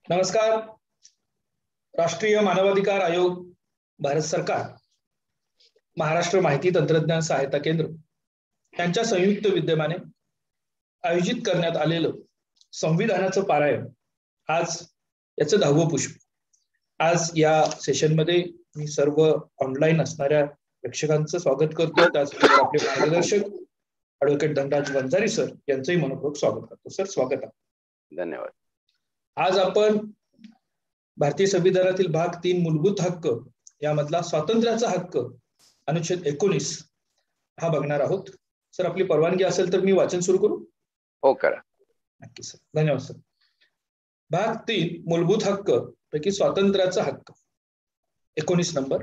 नमस्कार. राष्ट्रीय मानवाधिकार आयोग, भारत सरकार, महाराष्ट्र माहिती तंत्रज्ञान सहायता केंद्र यांच्या संयुक्त विद्यमाने आयोजित करण्यात आलेलं संविधानाचं पारायण, आज याचं 10वं पुष्प. आज या सेशनमध्ये मी सर्व ऑनलाईन असणाऱ्या प्रेक्षकांचं स्वागत करतो. त्याचबरोबर आपले मार्गदर्शक ॲडव्होकेट धनराज वंजारी सर यांचंही मनपूर्वक स्वागत करतो. सर, स्वागत आहे. धन्यवाद. आज आपण भारतीय संविधानातील भाग 3 मूलभूत हक्क यामधला स्वातंत्र्याचा हक्क अनुच्छेद 19 हा बघणार आहोत. सर, आपली परवानगी असेल तर मी वाचन सुरू करू? हो, करा. नक्की सर. धन्यवाद सर. भाग 3 मूलभूत हक्क पैकी स्वातंत्र्याचा हक्क 19 नंबर.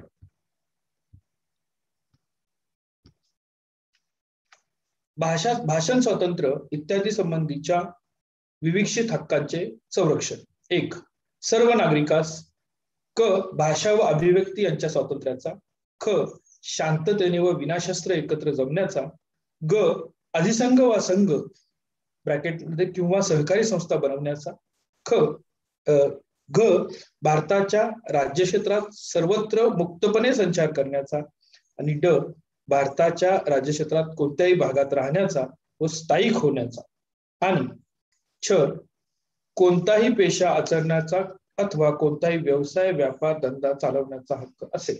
भाषण स्वातंत्र्य इत्यादी संबंधीच्या विविक्षित हक्कांचे संरक्षण. 1. सर्व नागरिकास क. भाषा व अभिव्यक्ती यांच्या स्वातंत्र्याचा. ख. शांततेने व विनाशस्त्र एकत्र जमण्याचा. ग. अधिसंघ वा संघ ब्रॅकेटमध्ये किंवा सहकारी संस्था बनवण्याचा. ख. ग. भारताच्या राज्यक्षेत्रात सर्वत्र मुक्तपणे संचार करण्याचा. आणि ड. भारताच्या राज्यक्षेत्रात कोणत्याही भागात राहण्याचा व स्थायिक होण्याचा. आणि छ. कोणताही पेशा आचरण्याचा अथवा कोणताही व्यवसाय, व्यापार, धंदा चालवण्याचा हक्क असेल.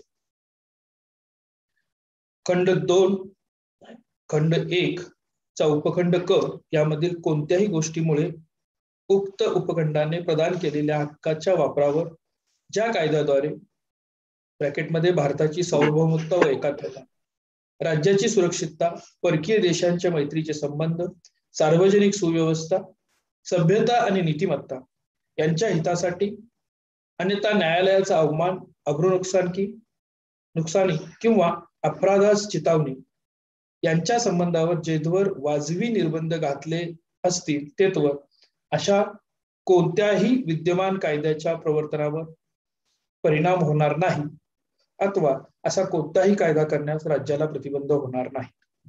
खंड 2 खंड 1 चा उपखंड क यामधील कोणत्याही गोष्टीमुळे उक्त उपखंडाने प्रदान केलेल्या हक्काच्या वापरावर ज्या कायद्याद्वारे ब्रॅकेटमध्ये भारताची सार्वभौमत्व व एकात्मता, राज्याची सुरक्षितता, परकीय देशांच्या मैत्रीचे संबंध, सार्वजनिक सुव्यवस्था, सभ्यता आणि नीतिमत्ता यांच्या हितासाठी, अन्यथा न्यायालयाचा अवमान, अब्रू नुकसानी किंवा अपराधास चितावणी यांच्या संबंधावर जेथवर वाजवी निर्बंध घातले असतील तेथवर अशा कोणत्याही विद्यमान कायद्याच्या प्रवर्तनावर परिणाम होणार नाही अथवा असा कोणताही कायदा करण्यास राज्याला प्रतिबंध होणार नाही.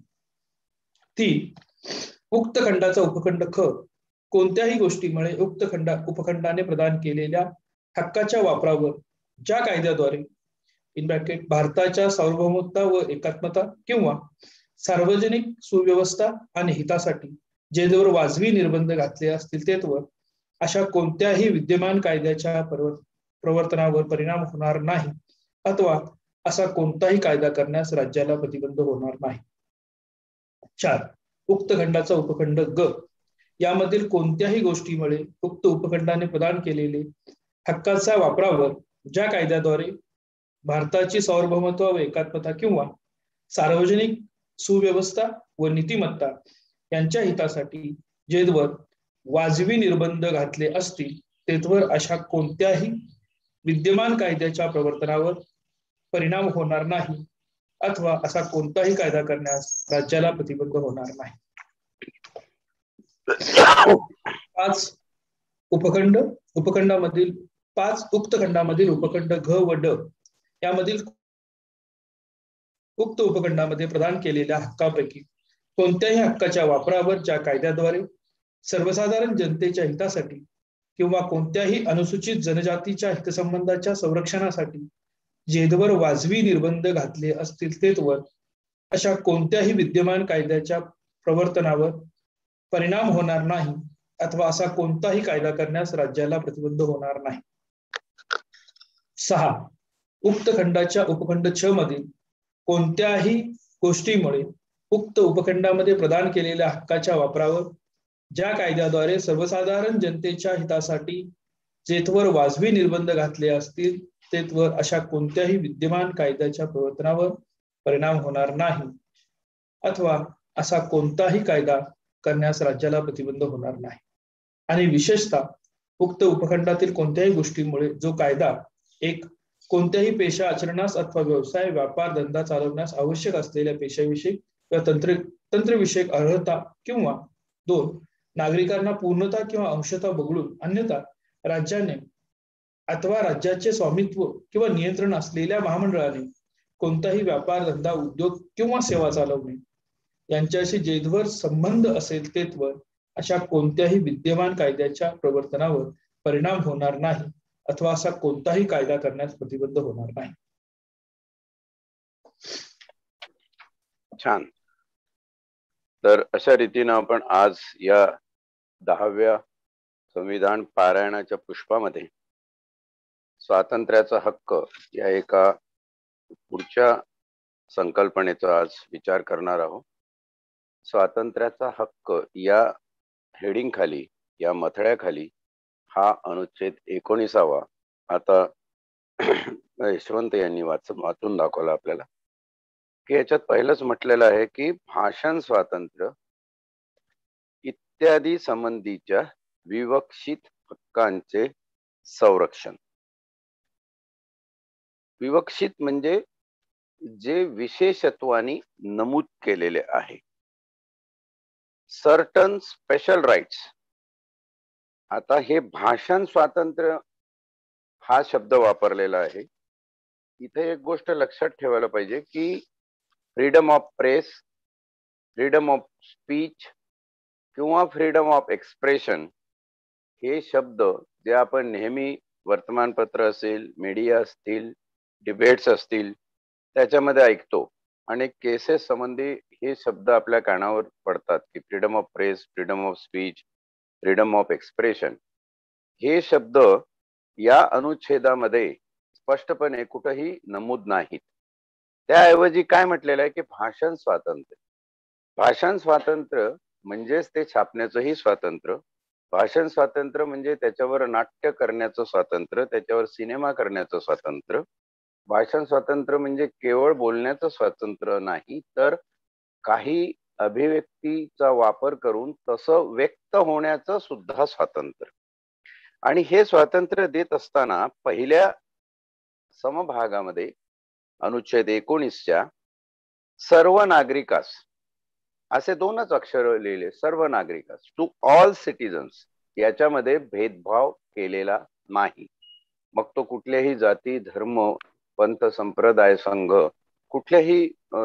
3. उक्त खंडाचा उपखंड ख कोणत्याही गोष्टीमुळे उक्त उपखंडाने प्रदान केलेल्या हक्काच्या वापरावर ज्या कायद्याद्वारे इन ब्रॅकेट भारताच्या सार्वभौमत्व व एकात्मता किंवा सार्वजनिक सुव्यवस्था आणि हितासाठी जेथवर वाजवी निर्बंध घातले असतील तेथवर अशा कोणत्याही विद्यमान कायद्याच्या प्रवर्तनावर परिणाम होणार नाही अथवा असा कोणताही कायदा करण्यास राज्याला प्रतिबंध होणार नाही. 4. उक्त खंडाचा उपखंड ग यामधील कोणत्याही गोष्टीमुळे उक्त उपखंडाने प्रदान केलेले हक्काच्या वापरावर ज्या कायद्याद्वारे भारताची सार्वभौमत्व व एकात्मता किंवा सार्वजनिक सुव्यवस्था व नीतिमत्ता यांच्या हितासाठी जेथवर वाजवी निर्बंध घातले असतील तेथवर अशा कोणत्याही विद्यमान कायद्याच्या प्रवर्तनावर परिणाम होणार नाही अथवा असा कोणताही कायदा करण्यास राज्याला प्रतिबंध होणार नाही. 5 उपखंडामधील 5 उक्त खंडामधील उपखंड घ व ड यामधील उक्त उपखंडामध्ये प्रदान केलेल्या हक्कापैकी कोणत्याही हक्काच्या वापरावर ज्या कायद्याद्वारे सर्वसाधारण जनतेच्या हितासाठी किंवा कोणत्याही अनुसूचित जनजातीच्या हितसंबंधाच्या संरक्षणासाठी जेथवर वाजवी निर्बंध घातले असतील तेथवर अशा कोणत्याही विद्यमान कायद्याच्या प्रवर्तनावर परिणाम होणार नाही अथवा असा कोणताही कायदा करण्यास राज्याला प्रतिबंध होणार नाही. 6. उक्त खंडाच्या उपखंड छ मधील कोणत्याही गोष्टीमुळे उक्त उपखंडामध्ये प्रदान केलेल्या हक्काच्या वापरावर ज्या कायद्याद्वारे सर्वसाधारण जनतेच्या हितासाठी जेथवर वाजवी निर्बंध घातले असतील तेथवर अशा कोणत्याही विद्यमान कायद्याच्या प्रवर्तनावर परिणाम होणार नाही अथवा असा कोणताही कायदा करण्यास राज्याला प्रतिबंध होणार नाही. आणि विशेषतः उक्त उपखंडातील कोणत्याही गोष्टीमुळे जो कायदा 1. कोणत्याही पेशा आचरणास अथवा व्यवसाय, व्यापार, धंदा चालवण्यास आवश्यक असलेल्या पेशाविषयी किंवा तंत्रविषयक अर्हता किंवा 2. नागरिकांना पूर्णतः किंवा अंशतः वगळून अन्यथा राज्याने अथवा राज्याचे स्वामित्व किंवा नियंत्रण असलेल्या महामंडळाने कोणताही व्यापार, धंदा, उद्योग किंवा सेवा चालवणे यांच्याशी जेथवर संबंध असेल तेथवर अशा कोणत्याही विद्यमान कायद्याच्या प्रवर्तनावर परिणाम होणार नाही अथवा असा कोणताही कायदा करण्यास प्रतिबंध होणार नाही. छान. तर अशा रीतीने आपण आज या 10व्या संविधान पारायणाच्या पुष्पामध्ये स्वातंत्र्याचा हक्क या एका पुढच्या संकल्पनेचा आज विचार करणार आहोत. स्वातंत्र्याचा हक्क या हेडिंग खाली, या मथळ्याखाली हा अनुच्छेद 19 आता यशवंत यांनी वाचून दाखवला आपल्याला, की याच्यात पहिलंच म्हटलेलं आहे की भाषण स्वातंत्र्य इत्यादी संबंधीच्या विवक्षित हक्कांचे संरक्षण. विवक्षित म्हणजे जे विशेषत्वानी नमूद केलेले आहे. Certain special rights. आता हे भाषण स्वातंत्र्य हा शब्द वापरलेला आहे. इथे एक गोष्ट लक्षात ठेवायला पाहिजे की freedom of press, freedom of speech किंवा फ्रीडम ऑफ एक्सप्रेशन हे शब्द जे आपण नेहमी वर्तमानपत्र असेल, मीडिया असतील, डिबेट्स असतील त्याच्यामध्ये ऐकतो आणि केसेस संबंधी हे शब्द आपल्या कानावर पडतात की freedom of press, freedom of speech, freedom of expression हे शब्द या अनुच्छेदामध्ये स्पष्टपणे कुठेही नमूद नाहीत. त्याऐवजी काय म्हटलेलं आहे की भाषण स्वातंत्र्य. भाषण स्वातंत्र्य म्हणजेच ते छापण्याचंही स्वातंत्र्य. भाषण स्वातंत्र्य म्हणजे त्याच्यावर नाट्य करण्याचं स्वातंत्र्य, त्याच्यावर सिनेमा करण्याचं स्वातंत्र्य. भाषण स्वातंत्र्य म्हणजे केवळ बोलण्याचं स्वातंत्र्य नाही, तर काही अभिव्यक्तीचा वापर करून तसं व्यक्त होण्याचं सुद्धा स्वातंत्र्य. आणि हे स्वातंत्र्य देत असताना पहिल्या समभागामध्ये अनुच्छेद 19च्या सर्व नागरिकास असे 2च अक्षर लिहिले, सर्व नागरिकास, टू ऑल सिटीजन्स, याच्यामध्ये भेदभाव केलेला नाही. मग तो कुठल्याही जाती, धर्म, पंथ, संप्रदाय, संघ, कुठल्याही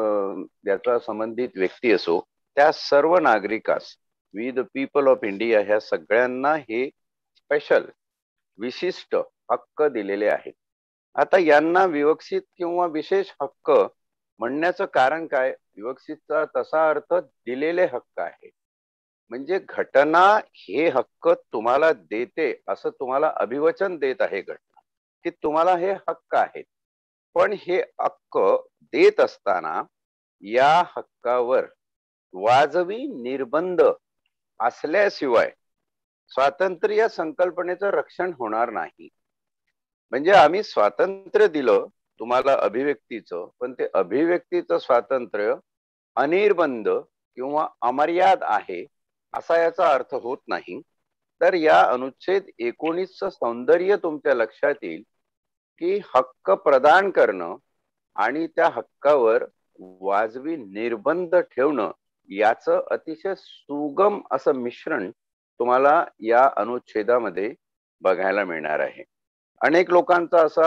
याचा संबंधित व्यक्ती असो, त्या सर्व नागरिकास, we the people of India, ह्या सगळ्यांना हे स्पेशल विशिष्ट हक्क दिलेले आहेत. आता यांना विवक्षित किंवा विशेष हक्क म्हणण्याचं कारण काय? विवक्षितचा तसा अर्थ दिलेले हक्क आहे. म्हणजे घटना हे हक्क तुम्हाला देते, असं तुम्हाला अभिवचन देत आहे घटना, की तुम्हाला हे हक्क आहेत. पण हे हक्क देत असताना या हक्कावर वाजवी निर्बंध असल्याशिवाय स्वातंत्र्य या संकल्पनेचं रक्षण होणार नाही. म्हणजे आम्ही स्वातंत्र्य दिलं तुम्हाला अभिव्यक्तीचं, पण ते अभिव्यक्तीचं स्वातंत्र्य अनिर्बंध किंवा अमर्याद आहे असा याचा अर्थ होत नाही. तर या अनुच्छेद 19चं सौंदर्य तुमच्या लक्षात येईल की हक्क प्रदान करणं आणि त्या हक्कावर वाजवी निर्बंध ठेवणं याचं अतिशय सुगम असं मिश्रण तुम्हाला या अनुच्छेदामध्ये बघायला मिळणार आहे. अनेक लोकांचा असा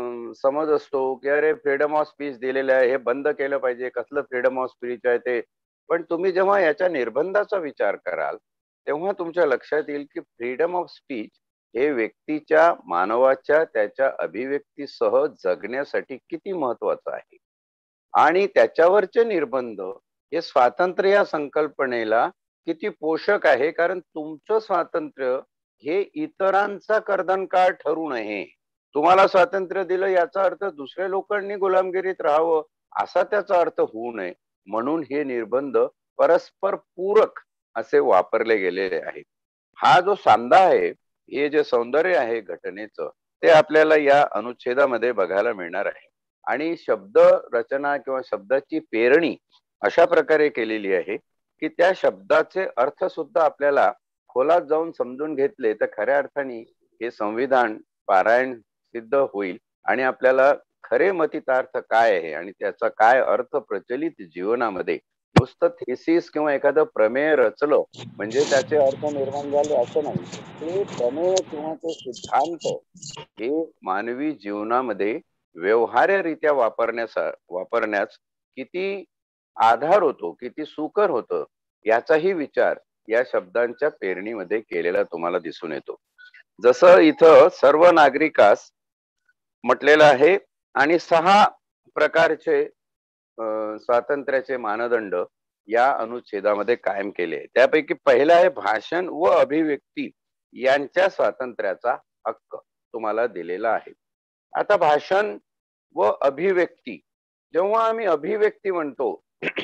समज असतो की अरे फ्रीडम ऑफ स्पीच दिलेलं आहे, हे बंद केलं पाहिजे, कसलं फ्रीडम ऑफ स्पीच आहे ते. पण तुम्ही जेव्हा याच्या निर्बंधाचा विचार कराल तेव्हा तुमच्या लक्षात येईल की फ्रीडम ऑफ स्पीच हे व्यक्तीच्या, मानवाच्या, त्याच्या अभिव्यक्तीसह जगण्यासाठी किती महत्वाचं आहे. आणि त्याच्यावरचे निर्बंध हे स्वातंत्र्य या संकल्पनेला किती पोषक आहे, कारण तुमचं स्वातंत्र्य हे इतरांचा कर्दनकाळ ठरू नये. तुम्हाला स्वातंत्र्य दिलं याचा अर्थ दुसऱ्या लोकांनी गुलामगिरीत राहावं असा त्याचा अर्थ होऊ नये, म्हणून हे निर्बंध परस्पर पूरक असे वापरले गेलेले आहेत. हा जो सांधा आहे, हे जे सौंदर्य आहे घटनेचं, ते आपल्याला या अनुच्छेदामध्ये बघायला मिळणार आहे. आणि शब्द रचना किंवा शब्दाची पेरणी अशा प्रकारे केलेली आहे की त्या शब्दाचे अर्थ सुद्धा आपल्याला खोलात जाऊन समजून घेतले तर खऱ्या अर्थाने हे संविधान पारायण सिद्ध होईल आणि आपल्याला खरे मतितार्थ काय आहे आणि त्याचा काय अर्थ प्रचलित जीवनामध्ये, नुसतं थेसिस किंवा एखादं प्रमेय रचलं म्हणजे त्याचे अर्थ निर्माण झाले असं नाही. ते प्रमेय किंवा ते सिद्धांत हे मानवी जीवनामध्ये व्यवहार्यरित्या वापरण्यास किती आधार होतो, किती सुकर होतं, याचाही विचार या शब्दांच्या पेरणीमध्ये केलेला तुम्हाला दिसून येतो. जसं इथं सर्व नागरिकास म्हटलेलं आहे आणि 6 प्रकारचे स्वातंत्र्याचे मानदंड या अनुच्छेदामध्ये कायम केले. त्यापैकी पहिला आहे भाषण व अभिव्यक्ती यांच्या स्वातंत्र्याचा हक्क तुम्हाला दिलेला आहे. आता भाषण व अभिव्यक्ती, जेव्हा आम्ही अभिव्यक्ती म्हणतो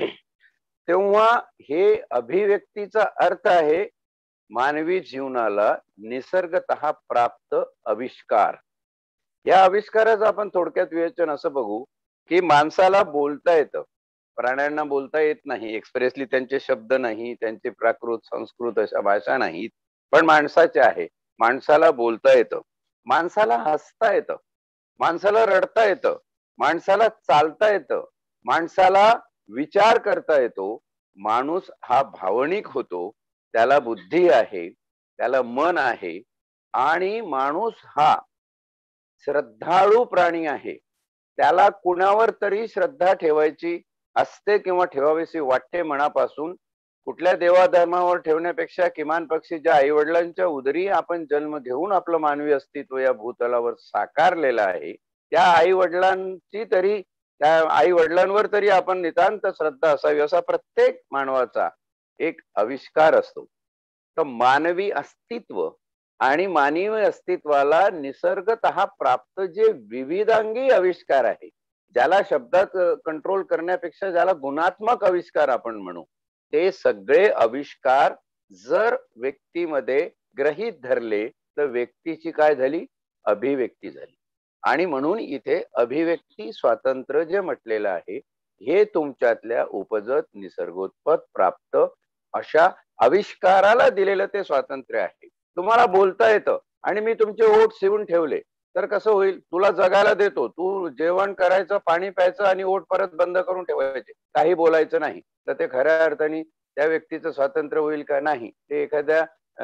तेव्हा हे अभिव्यक्तीचा अर्थ आहे मानवी जीवनाला निसर्गतः प्राप्त आविष्कार. या आविष्काराचं आपण थोडक्यात विवेचन असं बघू की माणसाला बोलता येतं, प्राण्यांना बोलता येत नाही, एक्सप्रेसली त्यांचे शब्द नाही, त्यांचे प्राकृत संस्कृत अशा भाषा नाहीत, पण माणसाचे आहे. माणसाला बोलता येतं, माणसाला हसता येतं, माणसाला रडता येतं, माणसाला चालता येतं, माणसाला विचार करता येतो. माणूस हा भावनिक होतो, त्याला बुद्धी आहे, त्याला मन आहे आणि माणूस हा श्रद्धाळू प्राणी आहे. त्याला कुणावर तरी श्रद्धा ठेवायची असते किंवा ठेवावीशी वाटते मनापासून. कुठल्या देवाधर्मावर ठेवण्यापेक्षा किमान पक्षी ज्या आई वडिलांच्या उदरी आपण जन्म घेऊन आपलं मानवी अस्तित्व या भूतलावर साकारलेलं आहे, त्या आई वडिलांची तरी, त्या आई वडिलांवर तरी आपण नितांत श्रद्धा असावी, असा प्रत्येक मानवाचा एक आविष्कार असतो. तर मानवी अस्तित्व आणि मानवी अस्तित्वाला निसर्गतः प्राप्त जे विविधांगी आविष्कार आहे, ज्याला शब्दात कंट्रोल करण्यापेक्षा ज्याला गुणात्मक आविष्कार आपण म्हणू, ते सगळे आविष्कार जर व्यक्तीमध्ये गृहीत धरले तर व्यक्तीची काय झाली? अभिव्यक्ती झाली. आणि म्हणून इथे अभिव्यक्ती स्वातंत्र्य जे म्हटलेलं आहे हे तुमच्यातल्या उपजत निसर्गोत्पत प्राप्त अशा आविष्काराला दिलेलं ते स्वातंत्र्य आहे. तुम्हाला बोलता येतं आणि मी तुमचे ओठ शिवून ठेवले तर कसं होईल? तुला जगायला देतो, तू जेवण करायचं, पाणी प्यायचं आणि ओठ परत बंद करून ठेवायचे, काही बोलायचं नाही, तर ते खऱ्या अर्थाने त्या व्यक्तीचं स्वातंत्र्य होईल का? नाही. ते एखाद्या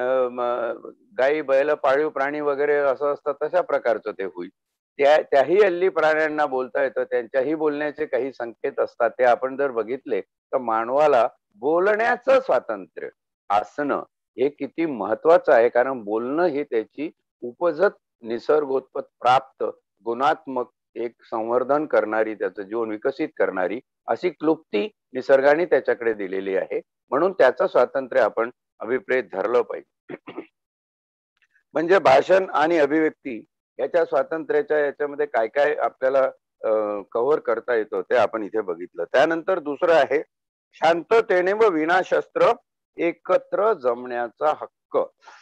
गाई बैल पाळीव प्राणी वगैरे असं असतं तशा प्रकारचं ते होईल. त्याही हल्ली प्राण्यांना बोलता येतं, त्यांच्याही बोलण्याचे काही संकेत असतात. ते आपण जर बघितले तर मानवाला बोलण्याचं स्वातंत्र्य असणं हे किती महत्वाचं आहे, कारण बोलणं ही त्याची उपजत निसर्गोत्पत प्राप्त गुणात्मक एक संवर्धन करणारी, त्याचं जीवन विकसित करणारी अशी क्लुप्ती निसर्गाने त्याच्याकडे दिलेली आहे. म्हणून त्याचं स्वातंत्र्य आपण अभिप्रेत धरलं पाहिजे. म्हणजे भाषण आणि अभिव्यक्ती याच्या स्वातंत्र्याच्या याच्यामध्ये काय काय आपल्याला कव्हर करता येतं ते आपण इथे बघितलं. त्यानंतर दुसरं आहे शांततेने व विनाशस्त्र एकत्र जमण्याचा हक्क.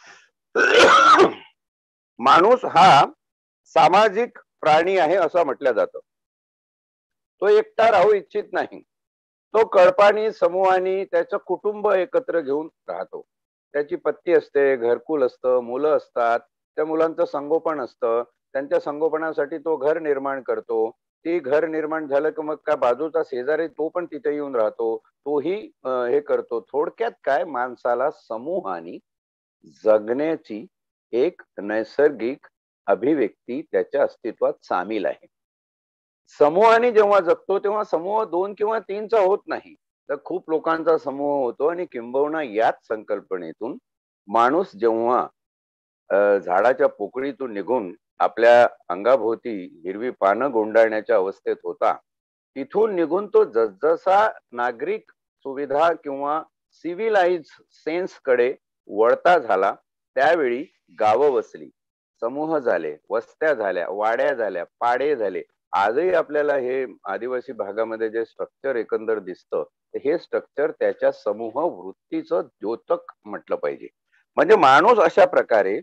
माणूस हा सामाजिक प्राणी आहे असं म्हटलं जातं. तो एकटा राहू इच्छित नाही. तो कळपानी समूहानी त्याचं कुटुंब एकत्र घेऊन राहतो. त्याची पत्नी असते, घरकुल असतं, मुलं असतात, त्या मुलांचं संगोपन असतं, त्यांच्या संगोपनासाठी तो घर निर्माण करतो. ती घर निर्माण झालं की मग का बाजूचा शेजारी तो पण तिथे येऊन राहतो, तोही हे करतो. थोडक्यात काय, माणसाला समूहानी जगण्याची एक नैसर्गिक अभिव्यक्ती त्याच्या अस्तित्वात सामील आहे. समूहाने जेव्हा जगतो तेव्हा समूह 2 किंवा 3चा होत नाही, तर खूप लोकांचा समूह होतो. आणि किंबहुना याच संकल्पनेतून माणूस जेव्हा झाडाच्या पोकळीतून निघून आपल्या अंगाभोवती हिरवी पानं गोंडाळण्याच्या अवस्थेत होता, तिथून निघून तो जसजसा नागरिक सुविधा किंवा सिव्हिलाइज सेन्स कडे वळता झाला, त्यावेळी गावं वसली, समूह झाले, वस्त्या झाल्या, वाड्या झाल्या, पाडे झाले. आजही आपल्याला हे आदिवासी भागामध्ये जे स्ट्रक्चर एकंदर दिसतं, हे स्ट्रक्चर त्याच्या समूह वृत्तीचं द्योतक म्हटलं पाहिजे. म्हणजे माणूस अशा प्रकारे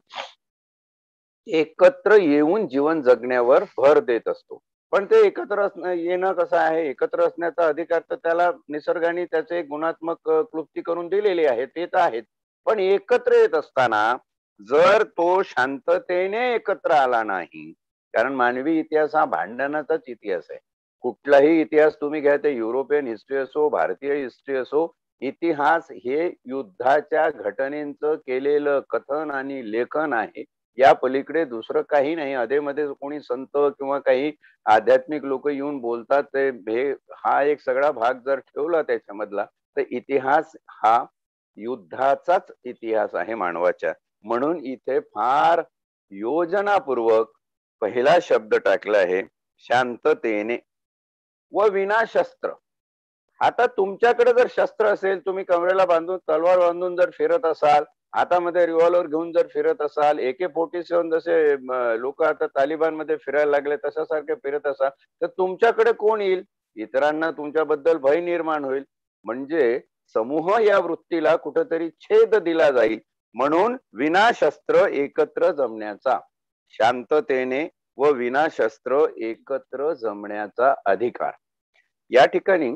एकत्र येऊन जीवन जगण्यावर भर देत असतो. पण ते एकत्र येणं कसं आहे, एकत्र असण्याचा अधिकार तर त्याला निसर्गाने त्याचे एक गुणात्मक क्लुप्ती करून दिलेली आहे, ते तर आहेत. पण एकत्र येत असताना जर तो शांततेने एकत्र आला नाही, कारण मानवी इतिहास हा भांडणाचाच इतिहास आहे. कुठलाही इतिहास तुम्ही घ्या, ते युरोपियन हिस्ट्री असो, भारतीय हिस्ट्री असो, इतिहास हे युद्धाच्या घटनेचं केलेलं कथन आणि लेखन आहे. या पलीकडे दुसरं काही नाही. अधेमध्ये कोणी संत किंवा काही आध्यात्मिक लोक येऊन बोलतात, ते हा एक सगळा भाग जर ठेवला त्याच्यामधला, तर इतिहास हा युद्धाचाच इतिहास आहे मानवाच्या. म्हणून इथे फार योजनापूर्वक पहिला शब्द टाकला आहे शांततेने व विना शस्त्र. आता तुमच्याकडे जर शस्त्र असेल, तुम्ही कमरेला बांधून तलवार बांधून जर फिरत असाल, हातामध्ये रिव्हॉल्वर घेऊन जर फिरत असाल, AK-47 जसे लोक आता तालिबान मध्ये फिरायला लागले तशासारखे फिरत असाल, तर तुमच्याकडे कोण येईल? इतरांना तुमच्याबद्दल भय निर्माण होईल. म्हणजे समूह या वृत्तीला कुठेतरी छेद दिला जाईल. म्हणून विनाशस्त्र एकत्र जमण्याचा, शांततेने व विनाशस्त्र एकत्र जमण्याचा अधिकार. या ठिकाणी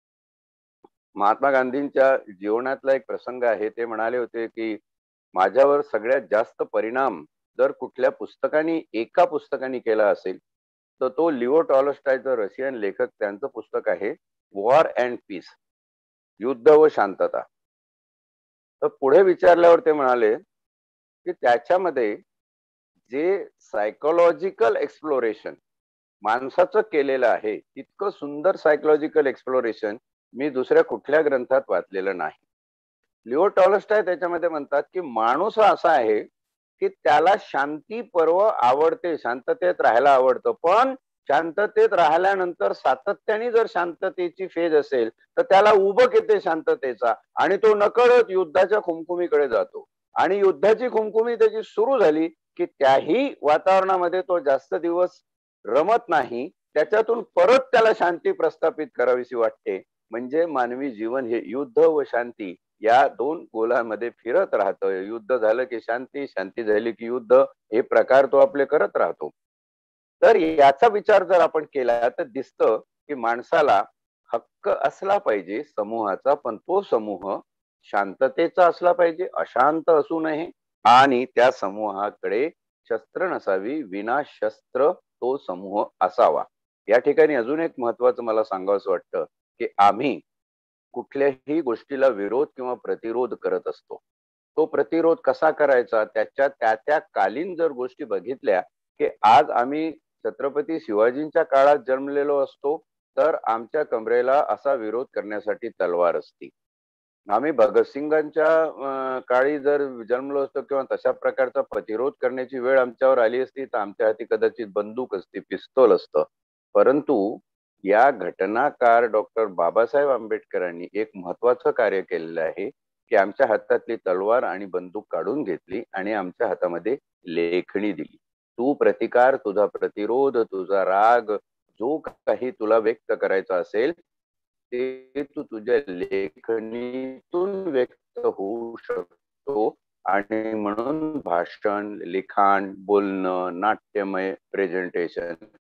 महात्मा गांधींच्या जीवनातला एक प्रसंग आहे. ते म्हणाले होते की माझ्यावर सगळ्यात जास्त परिणाम जर कुठल्या पुस्तकाने, एका पुस्तकाने केला असेल तर तो लिओ टॉलस्टॉयचं रशियन लेखक, त्यांचं पुस्तक आहे वॉर अँड पीस, युद्ध व शांतता. तर पुढे विचारल्यावर ते म्हणाले की त्याच्यामध्ये जे सायकोलॉजिकल एक्सप्लोरेशन माणसाचं केलेलं आहे, इतकं सुंदर सायकोलॉजिकल एक्सप्लोरेशन मी दुसऱ्या कुठल्या ग्रंथात वाचलेलं नाही. लिओ टॉलस्टॉय त्याच्यामध्ये म्हणतात की माणूस हा असा आहे की त्याला शांती पर्व आवडते, शांततेत राहायला आवडतं, पण शांततेत राहिल्यानंतर सातत्याने जर शांततेची फेज असेल तर त्याला उबक येते शांततेचा आणि तो नकळत युद्धाच्या खुमखुमीकडे जातो. आणि युद्धाची खुमखुमी त्याची सुरू झाली की त्याही वातावरणामध्ये तो जास्त दिवस रमत नाही, त्याच्यातून परत त्याला शांती प्रस्थापित करावीशी वाटते. म्हणजे मानवी जीवन हे युद्ध व शांती या दोन गोलांमध्ये फिरत राहतं. युद्ध झालं की शांती, शांती झाली की युद्ध, हे प्रकार तो आपले करत राहतो. तर याचा विचार जर आपण केला तर दिसतं की माणसाला हक्क असला पाहिजे समूहाचा, पण तो समूह शांततेचा असला पाहिजे, अशांत असू नये. आणि त्या समूहाकडे शस्त्र नसावी, विना शस्त्र तो समूह असावा. या ठिकाणी अजून एक महत्वाचं मला सांगावंसं वाटतं की आम्ही कुठल्याही गोष्टीला विरोध किंवा प्रतिरोध करत असतो. तो प्रतिरोध कसा करायचा, त्याच्या त्या कालीन जर गोष्टी बघितल्या की आज आम्ही छत्रपती शिवाजींच्या काळात जन्मलेलो असतो तर आमच्या कमरेला असा विरोध करण्यासाठी तलवार असती. आम्ही भगतसिंगांच्या काळी जर जन्मलो असतो किंवा तशा प्रकारचा प्रतिरोध करण्याची वेळ आमच्यावर आली असती तर आमच्या हाती कदाचित बंदूक असती, पिस्तूल असतं. परंतु या घटनाकार डॉक्टर बाबासाहेब आंबेडकरांनी एक महत्वाचं कार्य केलेलं आहे की आमच्या हातातली तलवार आणि बंदूक काढून घेतली आणि आमच्या हातामध्ये लेखणी दिली. तू प्रतिकार, तुझा प्रतिरोध, तुझा राग, जो काही तुला व्यक्त करायचा असेल ते तू तुझ्या लेखणीतून व्यक्त होऊ शकतो. आणि म्हणून भाषण, लिखाण, बोलणं, नाट्यमय प्रेझेंटेशन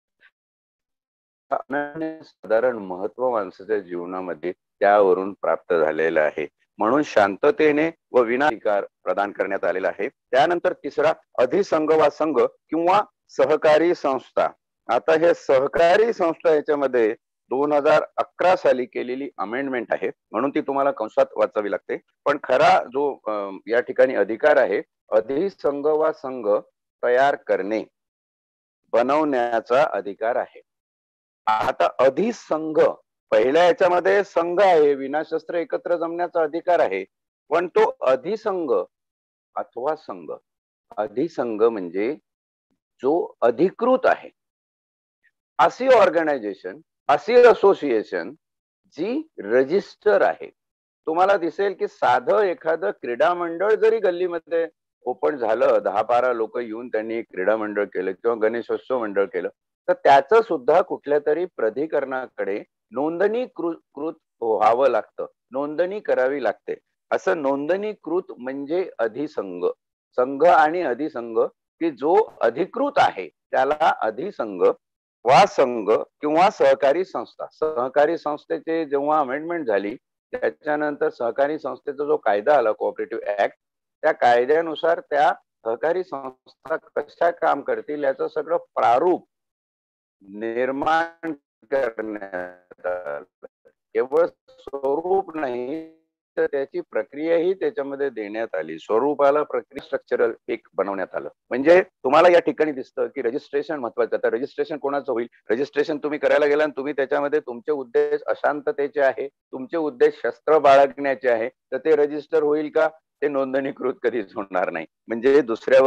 साधारण महत्व माणसाच्या जीवनामध्ये त्यावरून प्राप्त झालेलं आहे. म्हणून शांततेने व विनाधिकार प्रदान करण्यात आलेला आहे. त्यानंतर तिसरा अधिसंघ वा संघ किंवा सहकारी संस्था. आता हे सहकारी संस्था याच्यामध्ये 2011 साली केलेली अमेंडमेंट आहे, म्हणून ती तुम्हाला कंसात वाचावी लागते. पण खरा जो या ठिकाणी अधिकार आहे, अधिसंघ वा संघ तयार करणे, बनवण्याचा अधिकार आहे. आता अधिसंघ, पहिल्या याच्यामध्ये संघ आहे, विनाशस्त्र एकत्र जमण्याचा अधिकार आहे, पण तो अधिसंघ अथवा संघ, अधिसंघ म्हणजे जो अधिकृत आहे, अशी ऑर्गनायझेशन, अशी असोसिएशन जी रजिस्टर आहे. तुम्हाला दिसेल की साधं एखादं क्रीडा मंडळ जरी गल्लीमध्ये ओपन झालं, 10-12 लोक येऊन त्यांनी क्रीडा मंडळ केलं किंवा गणेशोत्सव मंडळ केलं, तर त्याचं सुद्धा कुठल्या तरी प्राधिकरणाकडे नोंदणीकृत व्हावं लागतं, नोंदणी करावी लागते. असं नोंदणीकृत म्हणजे अधिसंघ. संघ आणि अधिसंघ की जो अधिकृत आहे त्याला अधिसंघ वा संघ किंवा सहकारी संस्था. सहकारी संस्थेचे जेव्हा अमेंडमेंट झाली त्याच्यानंतर सहकारी संस्थेचा जो कायदा आला, कोऑपरेटिव्ह ऍक्ट, त्या कायद्यानुसार त्या सहकारी संस्था कशा काम करतील याचं सगळं प्रारूप निर्माण करण्यात आलं. केवळ स्वरूप नाही तर त्याची प्रक्रियाही त्याच्यामध्ये देण्यात आली. स्वरूपाला प्रक्रिया स्ट्रक्चरल एक बनवण्यात आलं. म्हणजे तुम्हाला या ठिकाणी दिसतं की रजिस्ट्रेशन महत्वाचं. आता रजिस्ट्रेशन कोणाचं होईल? रजिस्ट्रेशन तुम्ही करायला गेला आणि तुम्ही त्याच्यामध्ये तुमचे उद्देश अशांततेचे आहे, तुमचे उद्देश शस्त्र बाळगण्याचे आहे, तर ते रजिस्टर होईल का? ते नोंदणीकृत कधीच होणार नाही. म्हणजे दुसऱ्यावर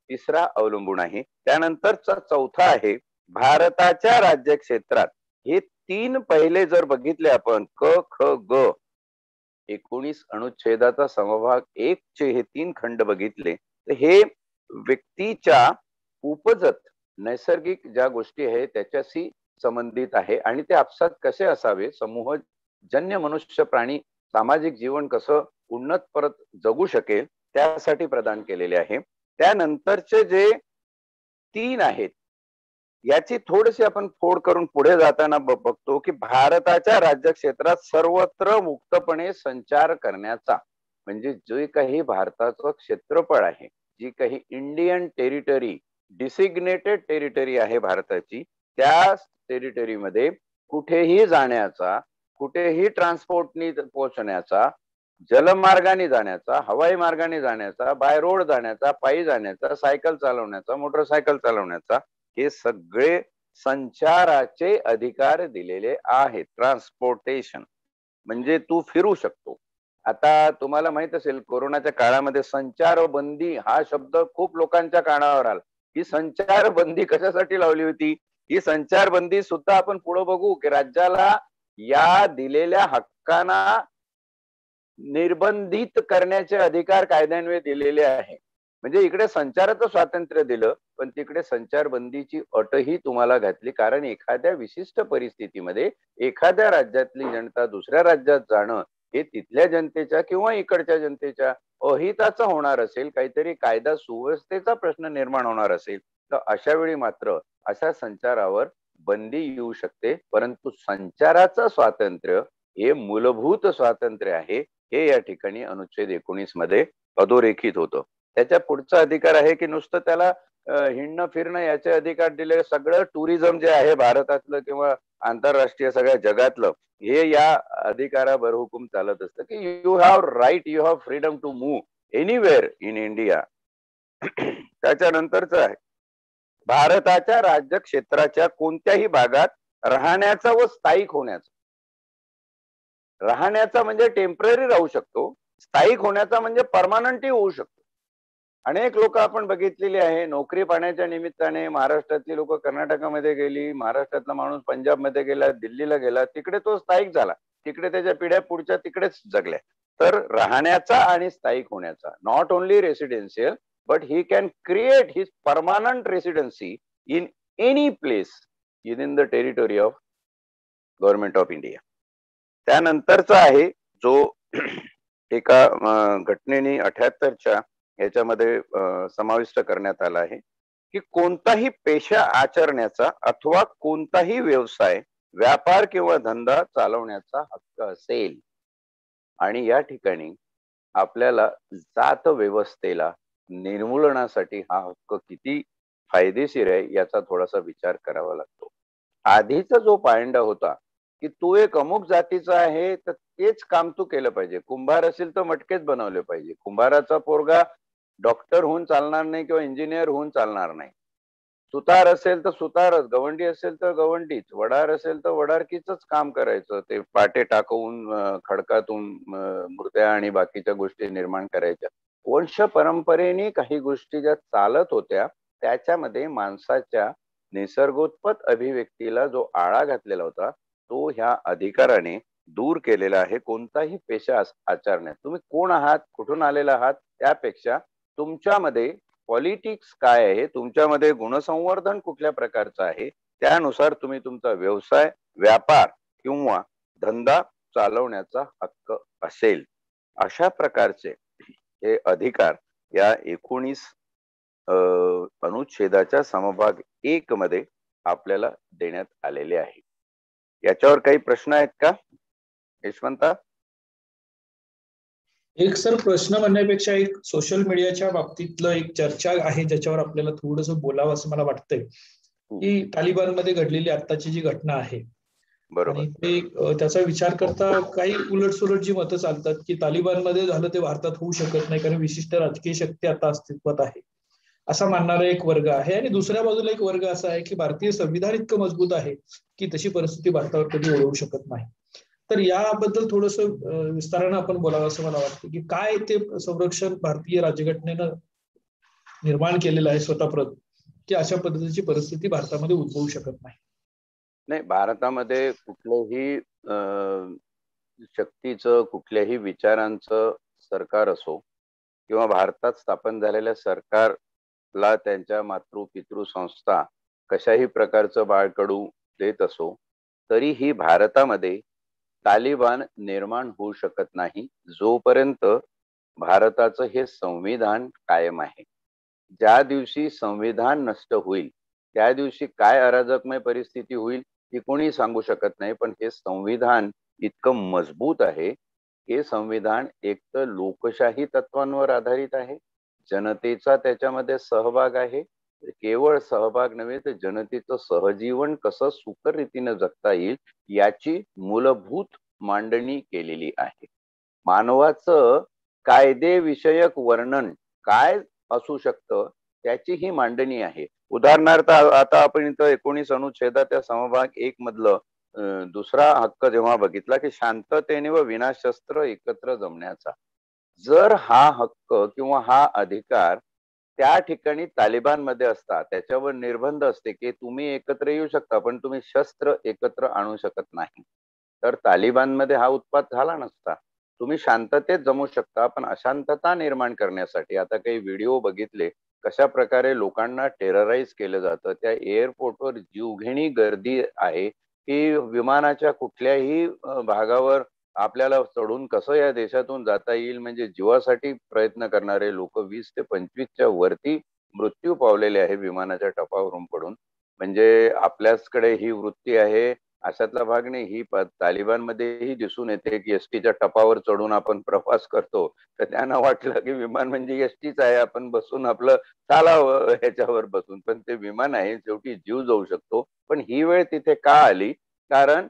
तिसरा अवलंबून आहे. त्यानंतरचा चौथा आहे भारताच्या राज्य क्षेत्रात. हे 3 पहिले जर बघितले आपण क ख ग 19 अनुच्छेदाचा समभाग 1 चे हे 3 खंड बघितले तर हे व्यक्तीच्या उपजत नैसर्गिक ज्या गोष्टी आहेत त्याच्याशी संबंधित आहे आणि ते आपसात कसे असावे, समूहजन्य मनुष्य प्राणी सामाजिक जीवन कसं उन्नत परत जगू शकेल त्यासाठी प्रदान केलेले आहे. त्यानंतरचे जे 3 आहेत याची थोडीशी आपण फोड करून पुढे जाताना बघतो की भारताच्या राज्य क्षेत्रात सर्वत्र मुक्तपणे संचार करण्याचा, म्हणजे जे काही भारताचं क्षेत्रफळ आहे, जी काही इंडियन टेरिटरी डिसिग्नेटेड टेरिटरी आहे भारताची, त्या टेरिटरीमध्ये कुठेही जाण्याचा, कुठेही ट्रान्सपोर्टनी पोहोचण्याचा, जलमार्गाने जाण्याचा, हवाई मार्गाने जाण्याचा, बाय रोड जाण्याचा, पायी जाण्याचा, सायकल चालवण्याचा, मोटरसायकल चालवण्याचा, हे सगळे संचाराचे अधिकार दिलेले आहेत. ट्रान्सपोर्टेशन म्हणजे तू फिरू शकतो. आता तुम्हाला माहित असेल कोरोनाच्या काळामध्ये संचारबंदी हा शब्द खूप लोकांच्या कानावर आला. ही संचारबंदी कशासाठी लावली होती? ही संचारबंदी सुद्धा आपण पुढे बघू की राज्याला या दिलेल्या हक्कांना निर्बंधित करण्याचे अधिकार कायद्यान्वये दिलेले आहे. म्हणजे इकडे संचाराचं स्वातंत्र्य दिलं पण तिकडे संचारबंदीची अटही तुम्हाला घातली, कारण एखाद्या विशिष्ट परिस्थितीमध्ये एखाद्या राज्यातली जनता दुसऱ्या राज्यात जाणं हे तिथल्या जनतेच्या किंवा इकडच्या जनतेच्या अहिताचं होणार असेल, काहीतरी कायदा सुव्यवस्थेचा प्रश्न निर्माण होणार असेल तर अशा वेळी मात्र अशा संचारावर बंदी येऊ शकते. परंतु संचाराचं स्वातंत्र्य हे मूलभूत स्वातंत्र्य आहे हे या ठिकाणी अनुच्छेद 19 मध्ये अधोरेखित होतं. त्याच्या पुढचा अधिकार आहे की नुसतं त्याला हिंडणं फिरणं याचे अधिकार दिले. सगळं टुरिझम जे आहे भारतातलं किंवा आंतरराष्ट्रीय सगळ्या जगातलं हे या अधिकारावर हुकूम चालत असतं की you have right, you have freedom to move anywhere in India. त्याच्यानंतरच आहे भारताच्या राज्य क्षेत्राच्या कोणत्याही भागात राहण्याचा व स्थायिक होण्याचा. राहण्याचा म्हणजे टेम्पररी राहू शकतो, स्थायिक होण्याचा म्हणजे परमानंटही होऊ शकतो. अनेक लोक आपण बघितलेली आहे नोकरी पाण्याच्या निमित्ताने महाराष्ट्रातली लोक कर्नाटकामध्ये गेली, महाराष्ट्रातला माणूस पंजाबमध्ये गेला, दिल्लीला गेला, तिकडे तो स्थायिक झाला, तिकडे त्याच्या पिढ्या पुढच्या तिकडेच जगल्या. तर राहण्याचा आणि स्थायिक होण्याचा, not only residential but he can create his permanent residency in any place within the territory of government of India. त्यानंतरचा आहे जो एका घटनेने 78च्या याच्यामध्ये समाविष्ट करण्यात आला आहे की कोणताही पेशा आचरण्याचा अथवा कोणताही व्यवसाय, व्यापार किंवा धंदा चालवण्याचा हक्क असेल. आणि या ठिकाणी आपल्याला जात व्यवस्थेला निर्मूलनासाठी हा हक्क किती फायदेशीर आहे याचा थोडासा विचार करावा लागतो. आधीचा जो पायंडा होता की तू एक अमुक जातीचा आहे तर तेच काम तू केलं पाहिजे. कुंभार असेल तर मटकेच बनवले पाहिजे. कुंभाराचा पोरगा डॉक्टर होऊन चालणार नाही किंवा इंजिनियर होऊन चालणार नाही. सुतार असेल तर सुतारच, गवंडी असेल तर गवंडीच, वडार असेल तर वडारकीच काम करायचं. ते पाटे टाकवून खडकातून मूर्त्या आणि बाकीच्या गोष्टी निर्माण करायच्या. वंश परंपरेने काही गोष्टी ज्या चालत होत्या त्याच्यामध्ये माणसाच्या निसर्गोत्पत अभिव्यक्तीला जो आळा घातलेला होता तो ह्या अधिकाराने दूर केलेला आहे. कोणताही पेशा आचरण्यात, तुम्ही कोण आहात, कुठून आलेला आहात, त्यापेक्षा तुमच्यामध्ये पॉलिटिक्स काय आहे, तुमच्यामध्ये गुणसंवर्धन कुठल्या प्रकारचं आहे, त्यानुसार तुम्ही तुमचा व्यवसाय, व्यापार किंवा धंदा चालवण्याचा हक्क असेल. अशा प्रकारचे हे अधिकार या 19 अनुच्छेदाच्या समभाग 1 मध्ये आपल्याला देण्यात आलेले आहे. याच्यावर काही प्रश्न आहेत का यशवंता? एक सर प्रश्न म्हणण्यापेक्षा एक सोशल मीडियाच्या बाबतीतलं एक चर्चा आहे ज्याच्यावर आपल्याला थोडंसं बोलावं असं मला वाटतंय की तालिबानमध्ये घडलेली आत्ताची जी घटना आहे, आणि ते त्याचा विचार करता काही उलटसुलट जी मतं चालतात की तालिबानमध्ये झालं ते भारतात होऊ शकत नाही कारण विशिष्ट राजकीय शक्ती आता अस्तित्वात आहे असा मानणारा एक वर्ग आहे. आणि दुसऱ्या बाजूला एक वर्ग असा आहे की भारतीय संविधान इतकं मजबूत आहे की तशी परिस्थिती भारतावर कधी ओढवू शकत नाही. तर याबद्दल थोडंसं विस्तारानं आपण बोलावं असं मला वाटतं की काय ते संरक्षण भारतीय राज्यघटनेनं निर्माण केलेलं आहे स्वतःप्रत, की अशा पद्धतीची परिस्थिती भारतामध्ये उद्भवू शकत नाही. नाही, भारतामध्ये कुठल्याही शक्तीचं, कुठल्याही विचारांचं सरकार असो किंवा भारतात स्थापन झालेल्या सरकारला त्यांच्या मातृ पितृ संस्था कशाही प्रकारचं बाळकडू देत असो, तरीही भारतामध्ये तालिबान निर्माण होऊ शकत नाही जोपर्यंत भारताचं हे संविधान कायम आहे. ज्या दिवशी संविधान नष्ट होईल त्या दिवशी काय अराजकमय परिस्थिती होईल ही कोणी सांगू शकत नाही. पण हे संविधान इतकं मजबूत आहे. हे संविधान एक तर लोकशाही तत्वांवर आधारित आहे, जनतेचा त्याच्यामध्ये सहभाग आहे. केवळ सहभाग नव्हे तर जनतेचं सहजीवन कसं सुकर रीतीने जगता येईल याची मूलभूत मांडणी केलेली आहे. मानवाचं कायदेविषयक वर्णन काय असू शकतं त्याची ही मांडणी आहे. उदाहरणार्थ आता आपण इथं 19 अनुच्छेदाच्या समभाग 1 मधलं दुसरा हक्क जेव्हा बघितला की शांततेने व विनाशस्त्र एकत्र जमण्याचा, जर हा हक्क किंवा हा अधिकार त्या ठिकाणी तालिबान मध्ये असता, त्याच्यावर निर्बंध असते की तुम्ही एकत्र येऊ शकता पण तुम्ही शस्त्र एकत्र आणू शकत नाही, तर तालिबान मध्ये हा उत्पात झाला नसता. तुम्ही शांततेत जमू शकता पण अशांतता निर्माण करण्यासाठी आता काही व्हिडिओ बघितले कशा प्रकारे लोकांना टेरराईज केलं जातं. त्या एअरपोर्टवर जीवघेणी गर्दी आहे की विमानाच्या कुठल्याही भागावर आपल्याला चढून कसं या देशातून जाता येईल म्हणजे जीवासाठी प्रयत्न करणारे लोक 20 ते 25च्या वरती मृत्यू पावलेले आहे विमानाच्या टपावरून पडून. म्हणजे आपल्याचकडे ही वृत्ती आहे अशातला भाग नाही. ही तालिबान मध्येही दिसून येते की एसटीच्या टपावर चढून आपण प्रवास करतो तर त्यांना वाटलं की विमान म्हणजे एसटीच आहे, आपण बसून आपलं चालावं ह्याच्यावर बसून, पण ते विमान आहे, शेवटी जीव जाऊ शकतो. पण ही वेळ तिथे का आली? कारण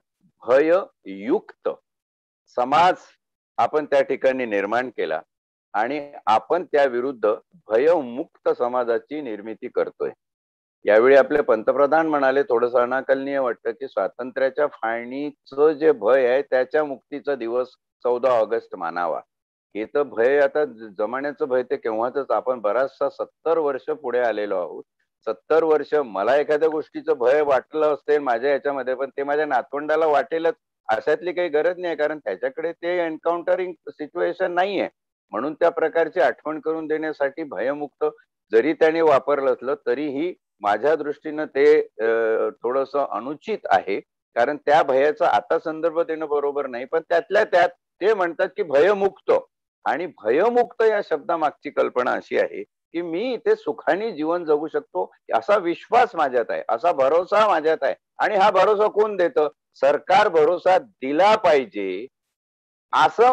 भययुक्त समाज आपण त्या ठिकाणी निर्माण केला आणि आपण त्या विरुद्ध भयमुक्त समाजाची निर्मिती करतोय. यावेळी आपले पंतप्रधान म्हणाले, थोडंसं अनाकलनीय वाटतं की स्वातंत्र्याच्या फाळणीचं जे भय आहे त्याच्या मुक्तीचा दिवस 14 ऑगस्ट मानावा. हे तर भय आता जमान्याचं भय ते केव्हाच. आपण बराचसा 70 वर्ष पुढे आलेलो आहोत. 70 वर्ष मला एखाद्या गोष्टीचं भय वाटलं असेल माझ्या याच्यामध्ये, पण ते माझ्या नातवंडाला वाटेलच अशातली काही गरज नाही, कारण त्याच्याकडे ते एन्काउंटरिंग सिच्युएशन नाहीये. म्हणून त्या प्रकारची आठवण करून देण्यासाठी भयमुक्त जरी त्याने वापरलं असलं तरीही माझ्या दृष्टीनं ते थोडंसं अनुचित आहे. कारण त्या भयाचा आता संदर्भ देणं बरोबर नाही. पण त्यातल्या त्यात ते म्हणतात की भयमुक्त, आणि भयमुक्त या शब्दामागची कल्पना अशी आहे की मी इथे सुखाने जीवन जगू शकतो असा विश्वास माझ्यात आहे, असा भरोसा माझ्यात आहे. आणि हा भरोसा कोण देतं? सरकार भरोसा दिला पाहिजे असं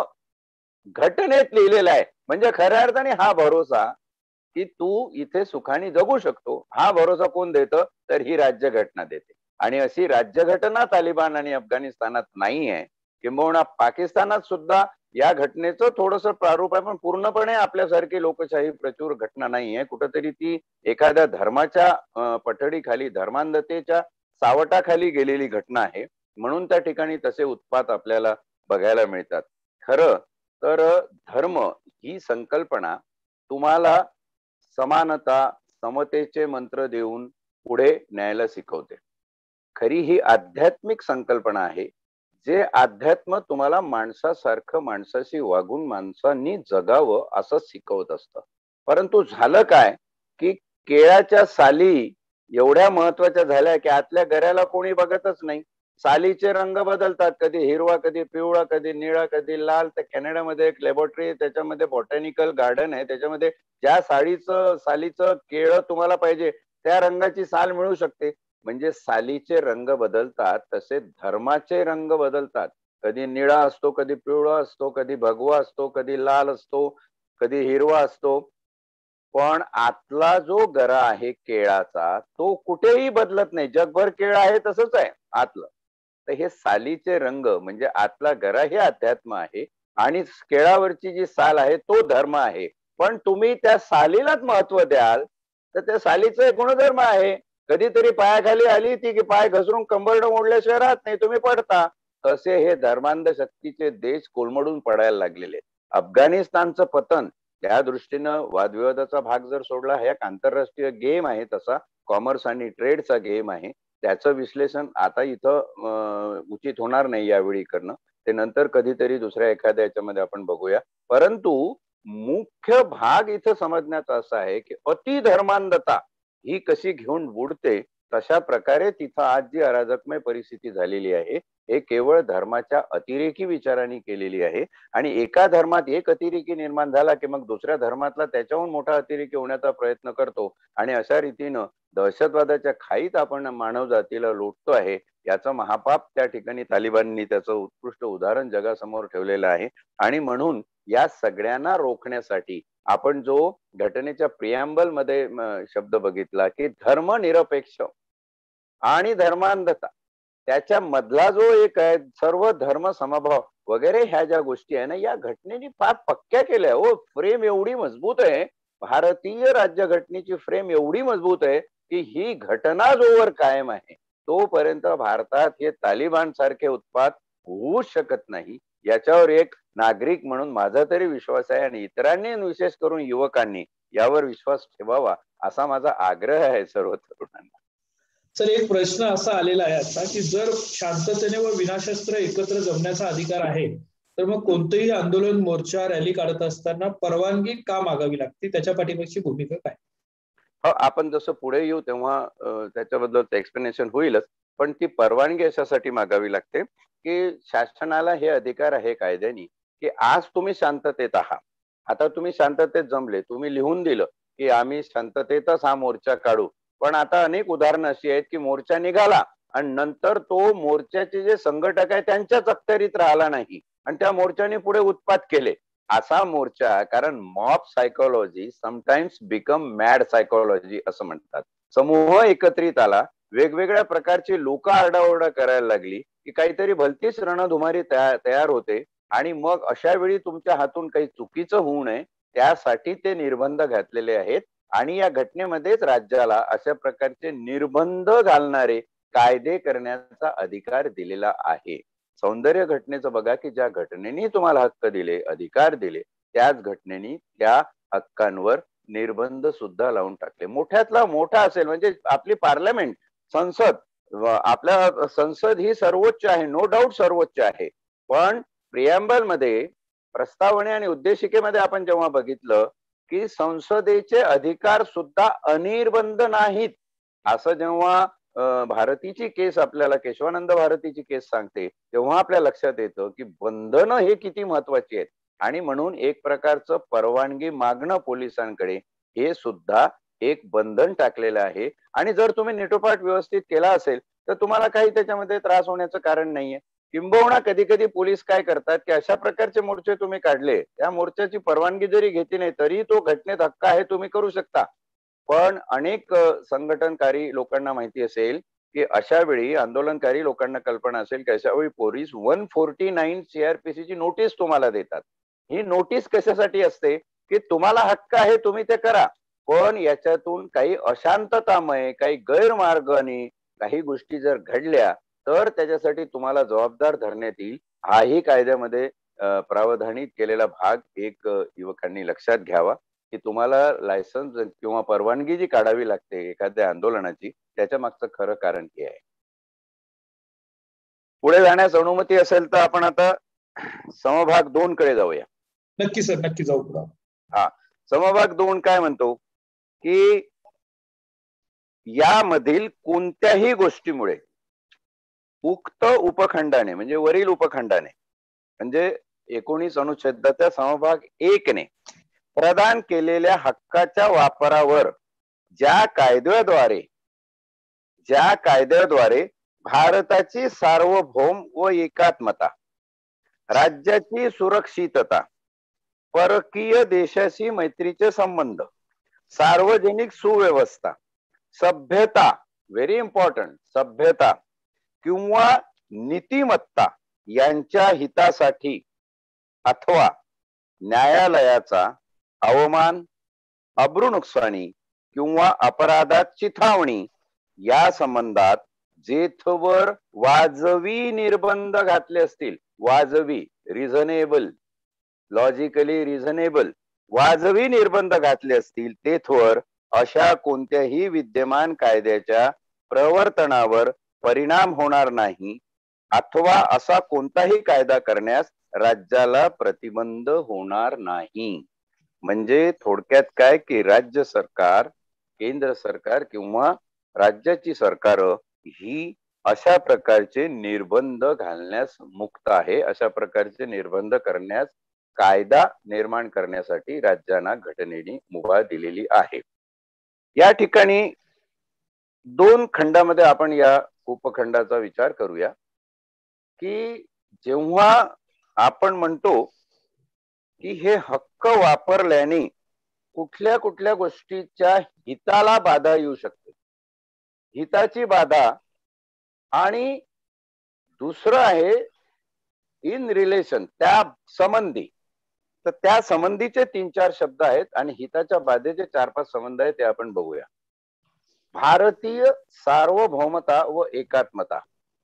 घटनेत लिहिलेलं आहे. म्हणजे खऱ्या अर्थाने हा भरोसा की तू इथे सुखाने जगू शकतो हा भरोसा कोण देतं? तर ही राज्यघटना देते. आणि अशी राज्यघटना तालिबान आणि अफगाणिस्तानात नाही आहे. किंबहुना पाकिस्तानात सुद्धा या घटनेचं थोडंसं प्रारूप आहे, पण पूर्णपणे आपल्यासारखी लोकशाही प्रचूर घटना नाही आहे. कुठंतरी ती एखाद्या धर्माच्या पठडीखाली, धर्मांधतेच्या सावटाखाली गेलेली घटना आहे. म्हणून त्या ठिकाणी तसे उत्पात आपल्याला बघायला मिळतात. खरं तर धर्म ही संकल्पना तुम्हाला समानता, समतेचे मंत्र देऊन पुढे न्यायला शिकवते. खरी ही आध्यात्मिक संकल्पना आहे. जे अध्यात्म तुम्हाला माणसासारखं माणसाशी वागून माणसांनी जगावं असं शिकवत असतं. परंतु झालं काय की केळाच्या साली एवढ्या महत्वाच्या झाल्या की आतल्या गऱ्याला कोणी बघतच नाही. सालीचे रंग बदलतात, कधी हिरवा, कधी पिवळा, कधी निळा, कधी लाल. तर कॅनडामध्ये एक लॅबोरेटरी आहे, त्याच्यामध्ये बॉटॅनिकल गार्डन आहे, त्याच्यामध्ये ज्या सालीचं केळं तुम्हाला पाहिजे त्या रंगाची साल मिळू शकते. म्हणजे सालीचे रंग बदलतात तसे धर्माचे रंग बदलतात. कधी निळा असतो, कधी पिवळा असतो, कधी भगवा असतो, कधी लाल असतो, कधी हिरवा असतो. पण आतला जो गरा आहे केळाचा तो कुठेही बदलत नाही. जगभर केळ आहे तसंच आहे आतलं. तर हे सालीचे रंग म्हणजे आतला गरा हे अध्यात्म आहे आणि केळावरची जी साल आहे तो धर्म आहे. पण तुम्ही त्या सालीलाच महत्व द्याल तर त्या सालीचं गुणधर्म आहे. कधीतरी पायाखाली आली ती की पाय घसरून कंबरड मोडल्याशिवाय राहत नाही, तुम्ही पडता. तसे हे धर्मांध शक्तीचे देश कोलमडून पडायला लागलेले. अफगाणिस्तानचं पतन त्या दृष्टीनं वादविवादाचा भाग जर सोडला, हा एक आंतरराष्ट्रीय गेम आहे, तसा कॉमर्स आणि ट्रेडचा गेम आहे. त्याचं विश्लेषण आता इथं उचित होणार नाही यावेळी करणं. ते नंतर कधीतरी दुसऱ्या एखाद्या याच्यामध्ये आपण बघूया. परंतु मुख्य भाग इथं समजण्याचा असा आहे की अति धर्मांधता ही कशी घेऊन बुडते, तशा प्रकारे तिथं आज जी अराजकमय परिस्थिती झालेली आहे, हे केवळ धर्माच्या अतिरेकी विचारांनी केलेली आहे. आणि एका धर्मात एक अतिरेकी निर्माण झाला की मग दुसऱ्या धर्मातला त्याच्याहून मोठा अतिरेकी होण्याचा प्रयत्न करतो, आणि अशा रीतीनं दहशतवादाच्या खाईत आपण मानव जातीला लोटतो आहे. याचं महापाप त्या ठिकाणी तालिबाननी त्याचं उत्कृष्ट उदाहरण जगासमोर ठेवलेलं आहे. आणि म्हणून या सगळ्यांना रोखण्यासाठी आपण जो घटनेच्या प्रियांबल मध्ये शब्द बघितला की धर्मनिरपेक्ष आणि धर्मांधता, त्याच्या मधला जो एक आहे सर्व धर्म समभाव वगैरे, ह्या ज्या गोष्टी आहे ना, या घटनेने फार पक्क्या केल्या. हो, फ्रेम एवढी मजबूत आहे, भारतीय राज्यघटनेची फ्रेम एवढी मजबूत आहे की ही घटना जोवर कायम आहे तोपर्यंत भारतात हे तालिबान सारखे उत्पात होऊच शकत नाही. याच्यावर एक नागरिक म्हणून माझा तरी विश्वास आहे, आणि इतरांनी विशेष करून युवकांनी यावर विश्वास ठेवावा असा माझा आग्रह आहे सर्व तरुणांना. सर, एक प्रश्न असा आलेला आहे आता की जर शांततेने व विनाशस्त्र एकत्र जमण्याचा अधिकार आहे, तर मग कोणतेही आंदोलन, मोर्चा, रॅली काढत असताना परवानगी का मागावी लागते? त्याच्या पाठीमागची भूमिका काय? हो, आपण जसं पुढे येऊ तेव्हा त्याच्याबद्दल एक्सप्लेनेशन होईलच. पण ती परवानगी अशासाठी मागावी लागते की शासनाला हे अधिकार आहे कायद्याने की आज तुम्ही शांततेत आहात, आता तुम्ही शांततेत जमले, तुम्ही लिहून दिलं की आम्ही शांततेतच हा मोर्चा काढू. पण आता अनेक उदाहरणं अशी आहेत की मोर्चा निघाला आणि नंतर तो मोर्चाचे जे संघटक आहे त्यांच्याच अखत्यारीत राहिला नाही आणि त्या मोर्चाने पुढे उत्पात केले. असा मोर्चा, कारण mob psychology sometimes become mad psychology असं म्हणतात. समूह एकत्रित आला, वेगवेगळ्या प्रकारची लोक आरडाओरडा करायला लागली की काहीतरी भलतीच रणधुमारी तयार होते, आणि मग अशा वेळी तुमच्या हातून काही चुकीचं होऊ नये त्यासाठी ते निर्बंध घातलेले आहेत. आणि या घटनेमध्येच राज्याला अशा प्रकारचे निर्बंध घालणारे कायदे करण्याचा अधिकार दिलेला आहे. सौंदर्य घटनेचं बघा की ज्या घटनेने तुम्हाला हक्क दिले, अधिकार दिले, त्याच घटनेने त्या हक्कांवर निर्बंध सुद्धा लावून टाकले. मोठ्यातला मोठा असेल म्हणजे आपली पार्लमेंट, संसद, आपल्या संसद ही सर्वोच्च आहे, नो डाऊट सर्वोच्च आहे. पण प्रियांबल मध्ये, प्रस्तावने आणि उद्देशिकेमध्ये आपण जेव्हा बघितलं की संसदेचे अधिकार सुद्धा अनिर्बंध नाहीत, असं जेव्हा भारतीची केस आपल्याला, केशवानंद भारतीची केस सांगते, तेव्हा आपल्या लक्षात येतं की बंधनं हे किती महत्वाची आहेत. आणि म्हणून एक प्रकारचं परवानगी मागणं पोलिसांकडे हे सुद्धा एक बंधन टाकलेलं आहे. आणि जर तुम्ही निटोपाट व्यवस्थित केला असेल तर तुम्हाला काही त्याच्यामध्ये त्रास होण्याचं कारण नाहीये. किंबहुना कधी कधी पोलीस काय करतात की अशा प्रकारचे मोर्चे तुम्ही काढले, त्या मोर्चाची परवानगी जरी घेतली नाही तरी तो घटनेत हक्क आहे, तुम्ही करू शकता. पण अनेक संघटनकारी लोकांना माहिती असेल की अशा वेळी, आंदोलनकारी लोकांना कल्पना असेल की अशा वेळी पोलीस 149 CRPC ची नोटीस तुम्हाला देतात. ही नोटीस कशासाठी असते की तुम्हाला हक्क आहे, तुम्ही ते करा, पण याच्यातून काही अशांततामय, काही गैरमार्गाने काही गोष्टी जर घडल्या तर त्याच्यासाठी तुम्हाला जबाबदार धरण्यात येईल. हाही कायद्यामध्ये प्रावधानित केलेला भाग एक युवकांनी लक्षात घ्यावा की तुम्हाला लायसन्स किंवा परवानगी जी काढावी लागते एखाद्या आंदोलनाची, त्याच्या मागचं खरं कारण हे आहे. पुढे जाण्यास अनुमती असेल तर आपण आता समभाग 2 कडे जाऊया. नक्की सर, नक्की जाऊ पुढे. हा, समभाग 2 काय म्हणतो की यामधील कोणत्याही गोष्टीमुळे उक्त उपखंडाने, म्हणजे वरील उपखंडाने, म्हणजे 19 अनुच्छेदाच्या समभाग 1 ने प्रदान केलेल्या हक्काच्या वापरावर ज्या कायद्याद्वारे भारताची सार्वभौम व एकात्मता, राज्याची सुरक्षितता, परकीय देशाशी मैत्रीचे संबंध, सार्वजनिक सुव्यवस्था, सभ्यता, व्हेरी इम्पॉर्टंट, सभ्यता किंवा नीतिमत्ता यांच्या हितासाठी अथवा न्यायालयाचा अवमान, अब्रूनुकसानी किंवा अपराधात चिथावणी या संबंधात जेथवर वाजवी निर्बंध घातले असतील, वाजवी, रिझनेबल, लॉजिकली रिझनेबल, वाजवी निर्बंध घातले असतील तेथवर अशा कोणत्याही विद्यमान कायद्याच्या प्रवर्तनावर परिणाम होणार नाही अथवा असा कोणताही कायदा करण्यास राज्याला प्रतिबंध होणार नाही. म्हणजे थोडक्यात काय की राज्य सरकार, केंद्र सरकार किंवा राज्याची सरकार ही अशा प्रकारचे निर्बंध घालण्यास मुक्त आहे. अशा प्रकारचे निर्बंध करण्यास, कायदा निर्माण करण्यासाठी राज्यांना घटनेने मुभा दिलेली आहे. या ठिकाणी 2 खंडामध्ये आपण या उपखंडाचा विचार करूया की जेव्हा आपण म्हणतो की हे हक्क वापरल्याने कुठल्या कुठल्या गोष्टीच्या हिताला बाधा येऊ शकते, हिताची बाधा, आणि दुसरं आहे इन रिलेशन, त्या संबंधी. तर त्या संबंधीचे 3-4 शब्द आहेत आणि हिताच्या बाधेचे 4-5 संबंध आहेत, ते आपण बघूया. भारतीय सार्वभौमता व एकात्मता.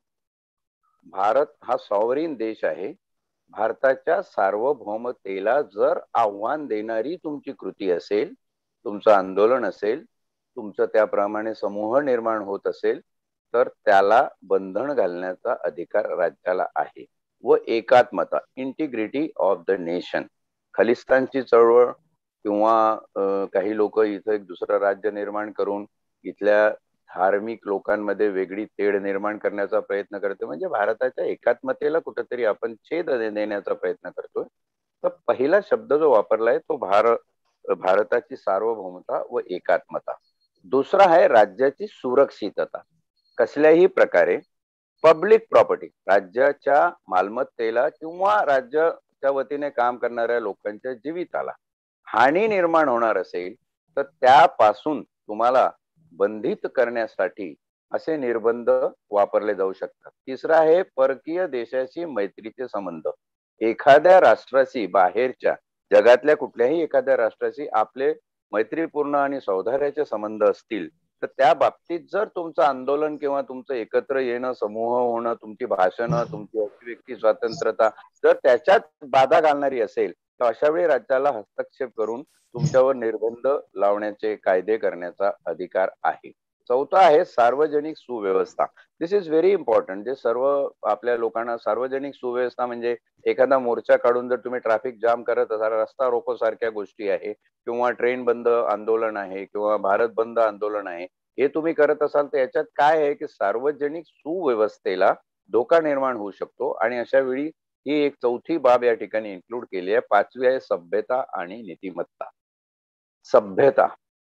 भारत हा सॉव्हरीन देश आहे. भारताच्या सार्वभौमतेला जर आव्हान देणारी तुमची कृती असेल, तुमचं आंदोलन असेल, तुमचं त्याप्रमाणे समूह निर्माण होत असेल, तर त्याला बंधन घालण्याचा अधिकार राज्याला आहे. व एकात्मता, इंटिग्रिटी ऑफ द नेशन. खलिस्तानची चळवळ किंवा काही लोक इथं एक दुसरं राज्य निर्माण करून इथल्या धार्मिक लोकांमध्ये वेगळी तेढ निर्माण करण्याचा प्रयत्न करते, म्हणजे भारताच्या एकात्मतेला कुठेतरी आपण छेद देण्याचा प्रयत्न करतोय. तर पहिला शब्द जो वापरलाय तो भारताची सार्वभौमता व एकात्मता. दुसरा आहे राज्याची सुरक्षितता. कसल्याही प्रकारे पब्लिक प्रॉपर्टी, राज्याच्या मालमत्तेला किंवा राज्याच्या वतीने काम करणाऱ्या लोकांच्या जीविताला हानी निर्माण होणार असेल तर त्यापासून तुम्हाला बंधित करण्यासाठी असे निर्बंध वापरले जाऊ शकतात. तिसरा आहे परकीय देशाशी मैत्रीचे संबंध. एखाद्या राष्ट्राशी, बाहेरच्या जगातल्या कुठल्याही एखाद्या राष्ट्राशी आपले मैत्रीपूर्ण आणि सौहार्दाचे संबंध असतील तर त्या बाबतीत जर तुमचं आंदोलन किंवा तुमचं एकत्र येणं, समूह होणं, तुमची भाषणं, तुमची अभिव्यक्ती स्वातंत्र्यता जर त्याच्यात बाधा घालणारी असेल तर अशा वेळी राज्याला हस्तक्षेप करून तुमच्यावर निर्बंध लावण्याचे कायदे करण्याचा अधिकार आहे. चौथा आहे सार्वजनिक सुव्यवस्था. This is very important. जे सर्व आपल्या लोकांना सार्वजनिक सुव्यवस्था म्हणजे एखादा मोर्चा काढून जर तुम्ही ट्रॅफिक जाम करत असाल, रस्ता रोको सारख्या गोष्टी आहे किंवा ट्रेन बंद आंदोलन आहे किंवा भारत बंद आंदोलन आहे, हे तुम्ही करत असाल तर याच्यात काय आहे की सार्वजनिक सुव्यवस्थेला धोका निर्माण होऊ शकतो. आणि अशा वेळी ही एक चौथी बाब या ठिकाणी इन्क्लूड केली आहे. पाचवी आहे सभ्यता आणि नीतिमत्ता. सभ्यता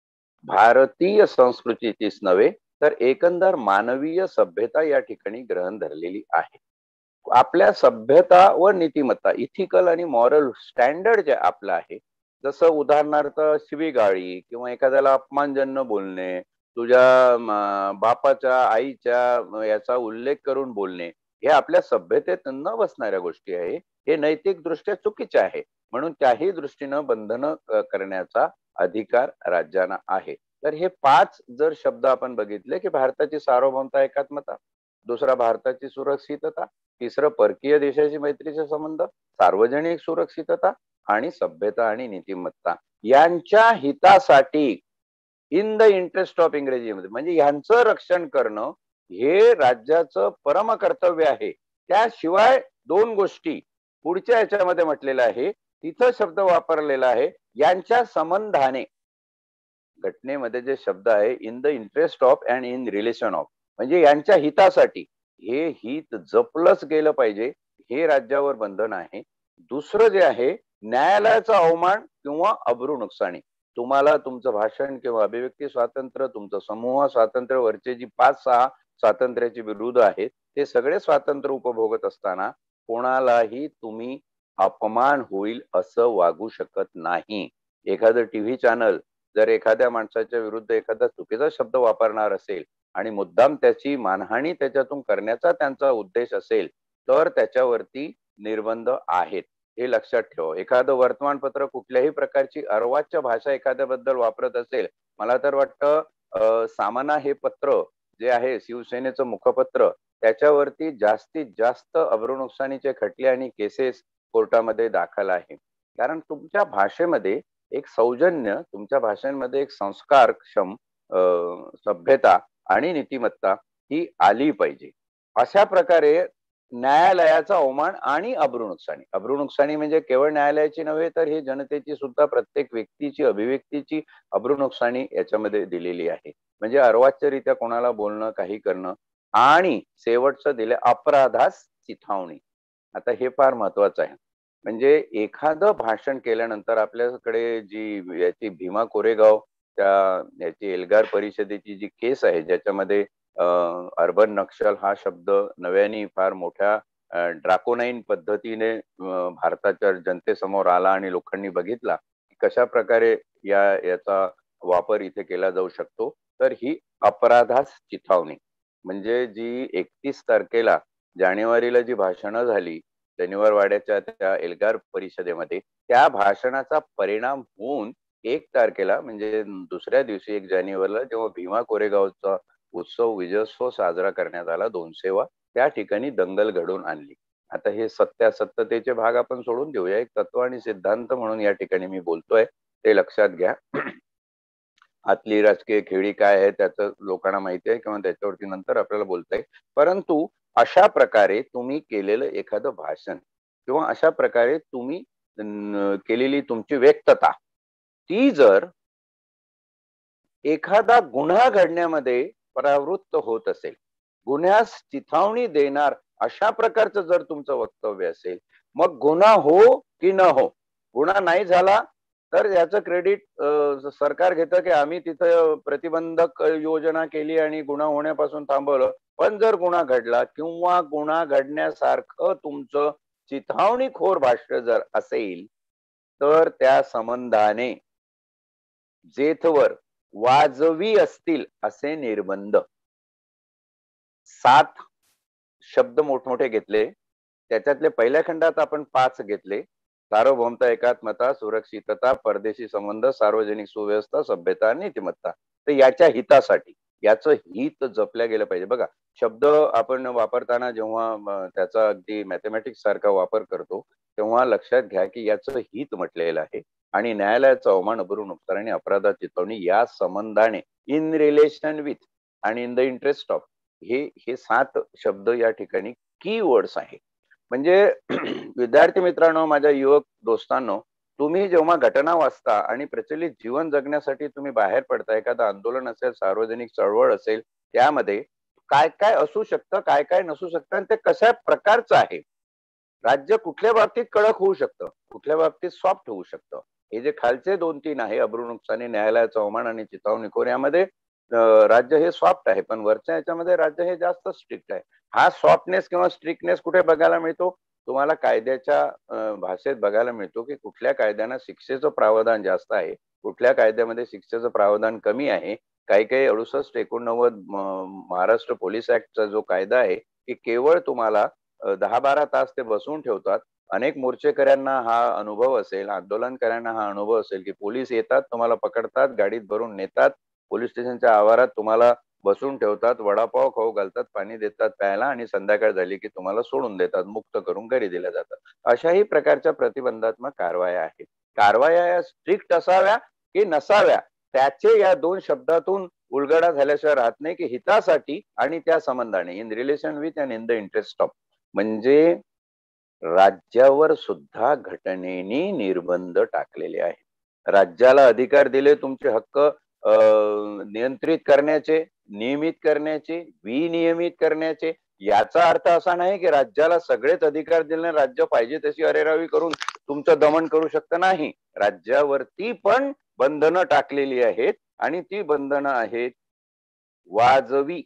भारतीय संस्कृतीचीच नव्हे तर एकंदर मानवीय सभ्यता या ठिकाणी ग्रहण धरलेली आहे. आपल्या सभ्यता व नीतिमत्ता, इथिकल आणि मॉरल स्टँडर्ड जे आपलं आहे, जसं उदाहरणार्थ शिवीगाळी किंवा एखाद्याला अपमानजन्य बोलणे, तुझ्या बापाच्या आईच्या याचा उल्लेख करून बोलणे, हे आपल्या सभ्यतेत न बसणाऱ्या गोष्टी आहे. हे नैतिक दृष्ट्या चुकीचे आहे. म्हणून त्याही दृष्टीनं बंधन करण्याचा अधिकार राज्यांना आहे. तर हे 5 जर शब्द आपण बघितले की भारताची सार्वभौमता, एकात्मता, दुसरा भारताची सुरक्षितता, तिसरं परकीय देशाची मैत्रीचे संबंध, सार्वजनिक सुरक्षितता आणि सभ्यता आणि नीतिमत्ता, यांच्या हितासाठी इन द इंटरेस्ट ऑफ, इंग्रजीमध्ये म्हणजे यांचं रक्षण करणं हे राज्याचं परम कर्तव्य आहे. त्याशिवाय 2 गोष्टी पुढच्या याच्यामध्ये म्हटलेल्या आहे, तिथं शब्द वापरलेला आहे यांच्या संबंधाने. घटनेमध्ये जे शब्द आहे in the interest of and in relation of, म्हणजे यांच्या हितासाठी, हे हित जपलंच गेलं पाहिजे, हे राज्यावर बंधन आहे. दुसरं जे आहे न्यायालयाचा अवमान किंवा अब्रू नुकसानी. तुम्हाला तुमचं भाषण किंवा अभिव्यक्ती स्वातंत्र्य, तुमचं समूह स्वातंत्र्य, वरचे जी 5-6 स्वातंत्र्याची विरुद्ध आहेत ते सगळे स्वातंत्र्य उपभोगत असताना कोणालाही तुम्ही अपमान होईल असं वागू शकत नाही. एखादं टीव्ही चॅनल जर एखाद्या माणसाच्या विरुद्ध एखादा चुकीचा शब्द वापरणार असेल आणि मुद्दाम त्याची मानहानी त्याच्यातून करण्याचा त्यांचा उद्देश असेल तर त्याच्यावरती निर्बंध आहेत, हे लक्षात ठेवा. एखादं वर्तमानपत्र कुठल्याही प्रकारची अर्वाच्य भाषा एखाद्याबद्दल वापरत असेल, मला तर वाटतं सामना हे पत्र जे आहे शिवसेनेचं मुखपत्र, त्याच्यावरती जास्तीत जास्त अब्रू नुकसानीचे खटले आणि केसेस कोर्टामध्ये दाखल आहे. कारण तुमच्या भाषेमध्ये एक सौजन्य तुमच्या भाषणांमध्ये, एक संस्कारक्षम सभ्यता आणि नीतिमत्ता ही आली पाहिजे. अशा प्रकारे न्यायालयाचा अवमान आणि अब्रूनुकसानी म्हणजे केवळ न्यायालयाची नव्हे तर ही जनतेची सुद्धा, प्रत्येक व्यक्तीची, अभिव्यक्तीची अब्रूनुकसानी याच्यामध्ये दिलेली आहे. म्हणजे अर्वाच्यरित्या कोणाला बोलणं, काही करणं, आणि शेवटचं दिले अपराधास चिथावणी. आता हे फार महत्वाचं आहे. म्हणजे एखादं भाषण केल्यानंतर आपल्याकडे जी याची भीमा कोरेगाव याची एल्गार परिषदेची जी केस आहे, ज्याच्यामध्ये अर्बन नक्षल हा शब्द नव्याने फार मोठ्या ड्राकोनाईन पद्धतीने भारताच्या जनतेसमोर आला आणि लोकांनी बघितला की कशा प्रकारे याचा वापर इथे केला जाऊ शकतो. तर ही अपराधास चिथावणी म्हणजे जी 31 तारखेला जानेवारीला जी भाषणं झाली शनिवारवाड्याच्या त्या एल्गार परिषदेमध्ये, त्या भाषणाचा परिणाम होऊन 1 तारखेला म्हणजे दुसऱ्या दिवशी 1 जानेवारीला जेव्हा भीमा कोरेगावचा उत्सव, विजयोत्सव साजरा करण्यात आला, 200वा, त्या ठिकाणी दंगल घडवून आणली. आता हे सत्यासत्यतेचे भाग आपण सोडून देऊया, एक तत्व आणि सिद्धांत म्हणून या ठिकाणी मी बोलतोय, ते लक्षात घ्या. आतली राजकीय खेळी काय आहे त्याचं लोकांना माहिती आहे किंवा त्याच्यावरती नंतर आपल्याला बोलता येईल. परंतु अशा प्रकारे तुम्ही केलेलं एखादं भाषण किंवा अशा प्रकारे तुम्ही केलेली तुमची व्यक्तता, ती जर एखादा गुन्हा घडण्यामध्ये प्रवृत्त होत असेल, गुन्ह्यास चिथावणी देणार अशा प्रकारचं जर तुमचं वक्तव्य असेल, मग गुन्हा हो की न हो, गुन्हा नाही झाला तर याचं क्रेडिट सरकार घेतं की आम्ही तिथं प्रतिबंधक योजना केली आणि गुन्हा होण्यापासून थांबवलं. पण जर गुन्हा घडला किंवा गुन्हा घडण्यासारखं तुमचं चिथावणीखोर भाष्य जर असेल, तर त्या संबंधाने जेथवर वाजवी असतील असे निर्बंध, 7 शब्द मोठमोठे घेतले, त्याच्यातले पहिल्या खंडात आपण 5 घेतले. सार्वभौमता, एकात्मता, सुरक्षितता, परदेशी संबंध, सार्वजनिक सुव्यवस्था, सभ्यता आणि नीतिमत्ता. तर याच्या हितासाठी, याचं हित जपल्या गेलं पाहिजे. बघा, शब्द आपण वापरताना जेव्हा त्याचा अगदी मॅथमॅटिक्स सारखा वापर करतो, तेव्हा लक्षात घ्या की याचं हित म्हटलेलं आहे. आणि न्यायालयाचा अवमान, अब्रूनुकसान आणि अपराधात चिथावणी या संबंधाने, इन रिलेशन विथ आणि इन द इंटरेस्ट ऑफ, हे 7 शब्द या ठिकाणी कीवर्ड्स आहेत. म्हणजे विद्यार्थी मित्रांनो, माझ्या युवक दोस्तांनो, तुम्ही जेव्हा घटना वाचता आणि प्रचलित जीवन जगण्यासाठी तुम्ही बाहेर पडता, एखादं आंदोलन असेल, सार्वजनिक चळवळ असेल, त्यामध्ये काय काय असू शकतं, काय काय नसू शकतं आणि ते कशा प्रकारचं आहे, राज्य कुठल्या बाबतीत कडक होऊ शकतं, कुठल्या बाबतीत सॉफ्ट होऊ शकतं, हे जे खालचे 2-3 आहे, अब्रूनुकसानी, न्यायालयाचा अवमान आणि चिथावणीखोर, यामध्ये राज्य हे सॉफ्ट आहे, पण वरच्या याच्यामध्ये राज्य हे जास्त स्ट्रिक्ट आहे. हा सॉफ्टनेस किंवा स्ट्रिक्टनेस कुठे बघायला मिळतो? तुम्हाला कायद्याच्या भाषेत बघायला मिळतो की कुठल्या कायद्यांना शिक्षेचं प्रावधान जास्त आहे, कुठल्या कायद्यामध्ये शिक्षेचं प्रावधान कमी आहे. काही काही 68-89 महाराष्ट्र पोलीस ऍक्टचा जो कायदा आहे, की केवळ तुम्हाला 10-12 तास ते बसवून ठेवतात. अनेक मोर्चेकऱ्यांना हा अनुभव असेल, आंदोलनकऱ्यांना हा अनुभव असेल की पोलीस येतात, तुम्हाला पकडतात, गाडीत भरून नेतात, पोलीस स्टेशनच्या आवारात तुम्हाला बसून ठेवतात, वडापाव खाऊ घालतात, पाणी देतात प्यायला आणि संध्याकाळ झाली की तुम्हाला सोडून देतात, मुक्त करून घरी दिल्या जातात. अशाही प्रकारच्या प्रतिबंधात्मक कारवाया आहेत. कारवाया या स्ट्रिक्ट असाव्या की नसाव्या, त्याचे या 2 शब्दातून उलगडा झाल्याशिवाय राहत नाही की हितासाठी आणि त्या संबंधाने, in relation with and in the interest of. म्हणजे राज्यावर सुद्धा घटनेने निर्बंध टाकलेले आहेत. राज्याला अधिकार दिले तुमचे हक्क नियंत्रित करण्याचे, नियमित करण्याचे, विनियमित करण्याचे. याचा अर्थ असा नाही की राज्याला सगळेच अधिकार दिले, राज्य पाहिजे तशी अरेरावी करून तुमचं दमन करू शकतं, नाही. राज्यावरती पण बंधनं टाकलेली आहेत आणि ती बंधनं आहेत वाजवी.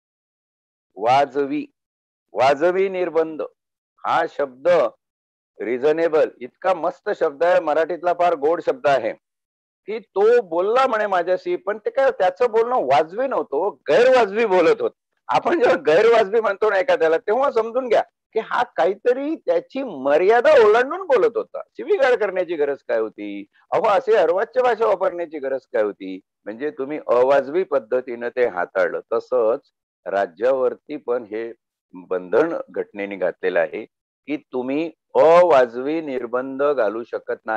वाजवी वाजवी निर्बंध हा शब्द, रिझनेबल, इतका मस्त शब्द आहे, मराठीतला फार गोड शब्द आहे की तो बोलला म्हणे माझ्याशी, पण ते काय त्याचं बोलणं वाजवी नव्हतं, गैरवाजवी बोलत होत. आपण जेव्हा गैरवाजवी म्हणतो ना एखाद्याला, तेव्हा समजून घ्या की हा काहीतरी त्याची मर्यादा ओलांडून बोलत होता. शिवीगाळ करण्याची गरज काय होती? अहो, असे अर्वाच्य भाषा वापरण्याची गरज काय होती? म्हणजे तुम्ही अवाजवी पद्धतीनं ते हाताळलं. तसंच राज्यावरती पण हे बंधन घटनेने घातलेलं आहे की तुम्ही अवाजवी निर्बंध घालू शकत नाही.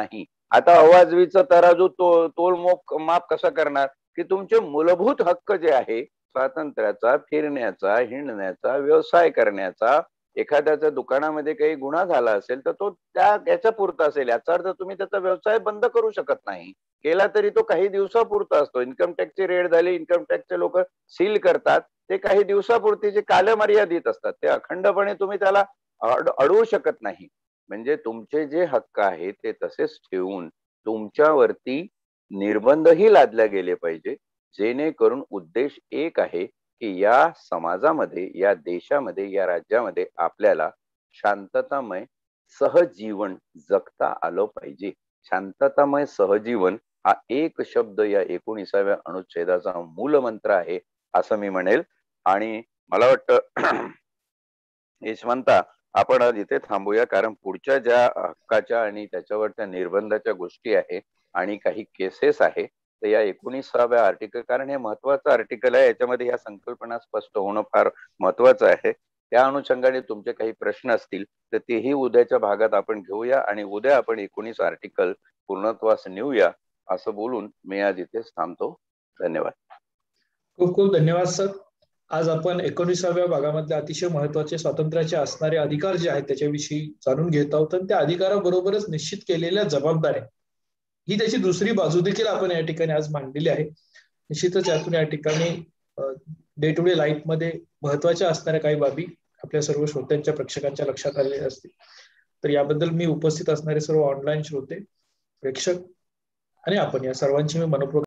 आता अवाजवीचं तराजू माप कसं करणार की तुमचे मूलभूत हक्क जे आहे स्वातंत्र्याचा, फिरण्याचा, हिंडण्याचा, व्यवसाय करण्याचा, एखाद्याच्या दुकानामध्ये काही गुन्हा झाला असेल तर तो याच्या पुरता असेल, याचा अर्थ तुम्ही त्याचा व्यवसाय बंद करू शकत नाही. केला तरी तो काही दिवसापुरता असतो. इन्कम टॅक्सची रेड झाली, इन्कम टॅक्सचे लोक सील करतात, ते काही दिवसापुरतीचे कालमर्यादित असतात, ते अखंडपणे तुम्ही त्याला अडवू शकत नाही. म्हणजे तुमचे जे हक्क आहेत ते तसेच ठेवून तुमच्यावरती निर्बंधही लादले गेले पाहिजे, जेणेकरून उद्देश एक आहे की या समाजामध्ये, या देशामध्ये, या राज्यामध्ये आपल्याला शांततामय सहजीवन जगता आलं पाहिजे. शांततामय सहजीवन हा एक शब्द या 19व्या अनुच्छेदाचा मूलमंत्र आहे असं मी म्हणेल. आणि मला वाटतं यशवंता, आपण आज इथे थांबूया, कारण पुढच्या ज्या हक्काच्या आणि त्याच्यावरच्या निर्बंधाच्या गोष्टी आहे आणि काही केसेस आहे, तर या 19व्या आर्टिकल, कारण हे महत्वाचं आर्टिकल आहे, याच्यामध्ये या संकल्पना स्पष्ट होणं फार महत्वाचं आहे. त्या अनुषंगाने तुमचे काही प्रश्न असतील तर तेही उद्याच्या भागात आपण घेऊया आणि उद्या आपण 19 आर्टिकल पूर्णत्वास नेऊया असं बोलून मी आज इथेच थांबतो. धन्यवाद. खूप खूप धन्यवाद सर. आज आपण 19व्या भागामधले अतिशय महत्वाचे स्वातंत्र्याचे असणारे अधिकार जे आहेत त्याच्याविषयी जाणून घेत आहोत, आणि त्या अधिकाराबरोबरच निश्चित केलेल्या जबाबदाऱ्या ही त्याची दुसरी बाजू देखील आपण या ठिकाणी आज मांडलेली आहे. निश्चितच यातून या ठिकाणी डे टू डे लाईफ मध्ये महत्वाच्या असणाऱ्या काही बाबी आपल्या सर्व श्रोत्यांच्या, प्रेक्षकांच्या लक्षात आलेल्या असतील. तर याबद्दल मी उपस्थित असणारे सर्व ऑनलाईन श्रोते, प्रेक्षक आणि आपण या सर्वांची मी मनपूर्वक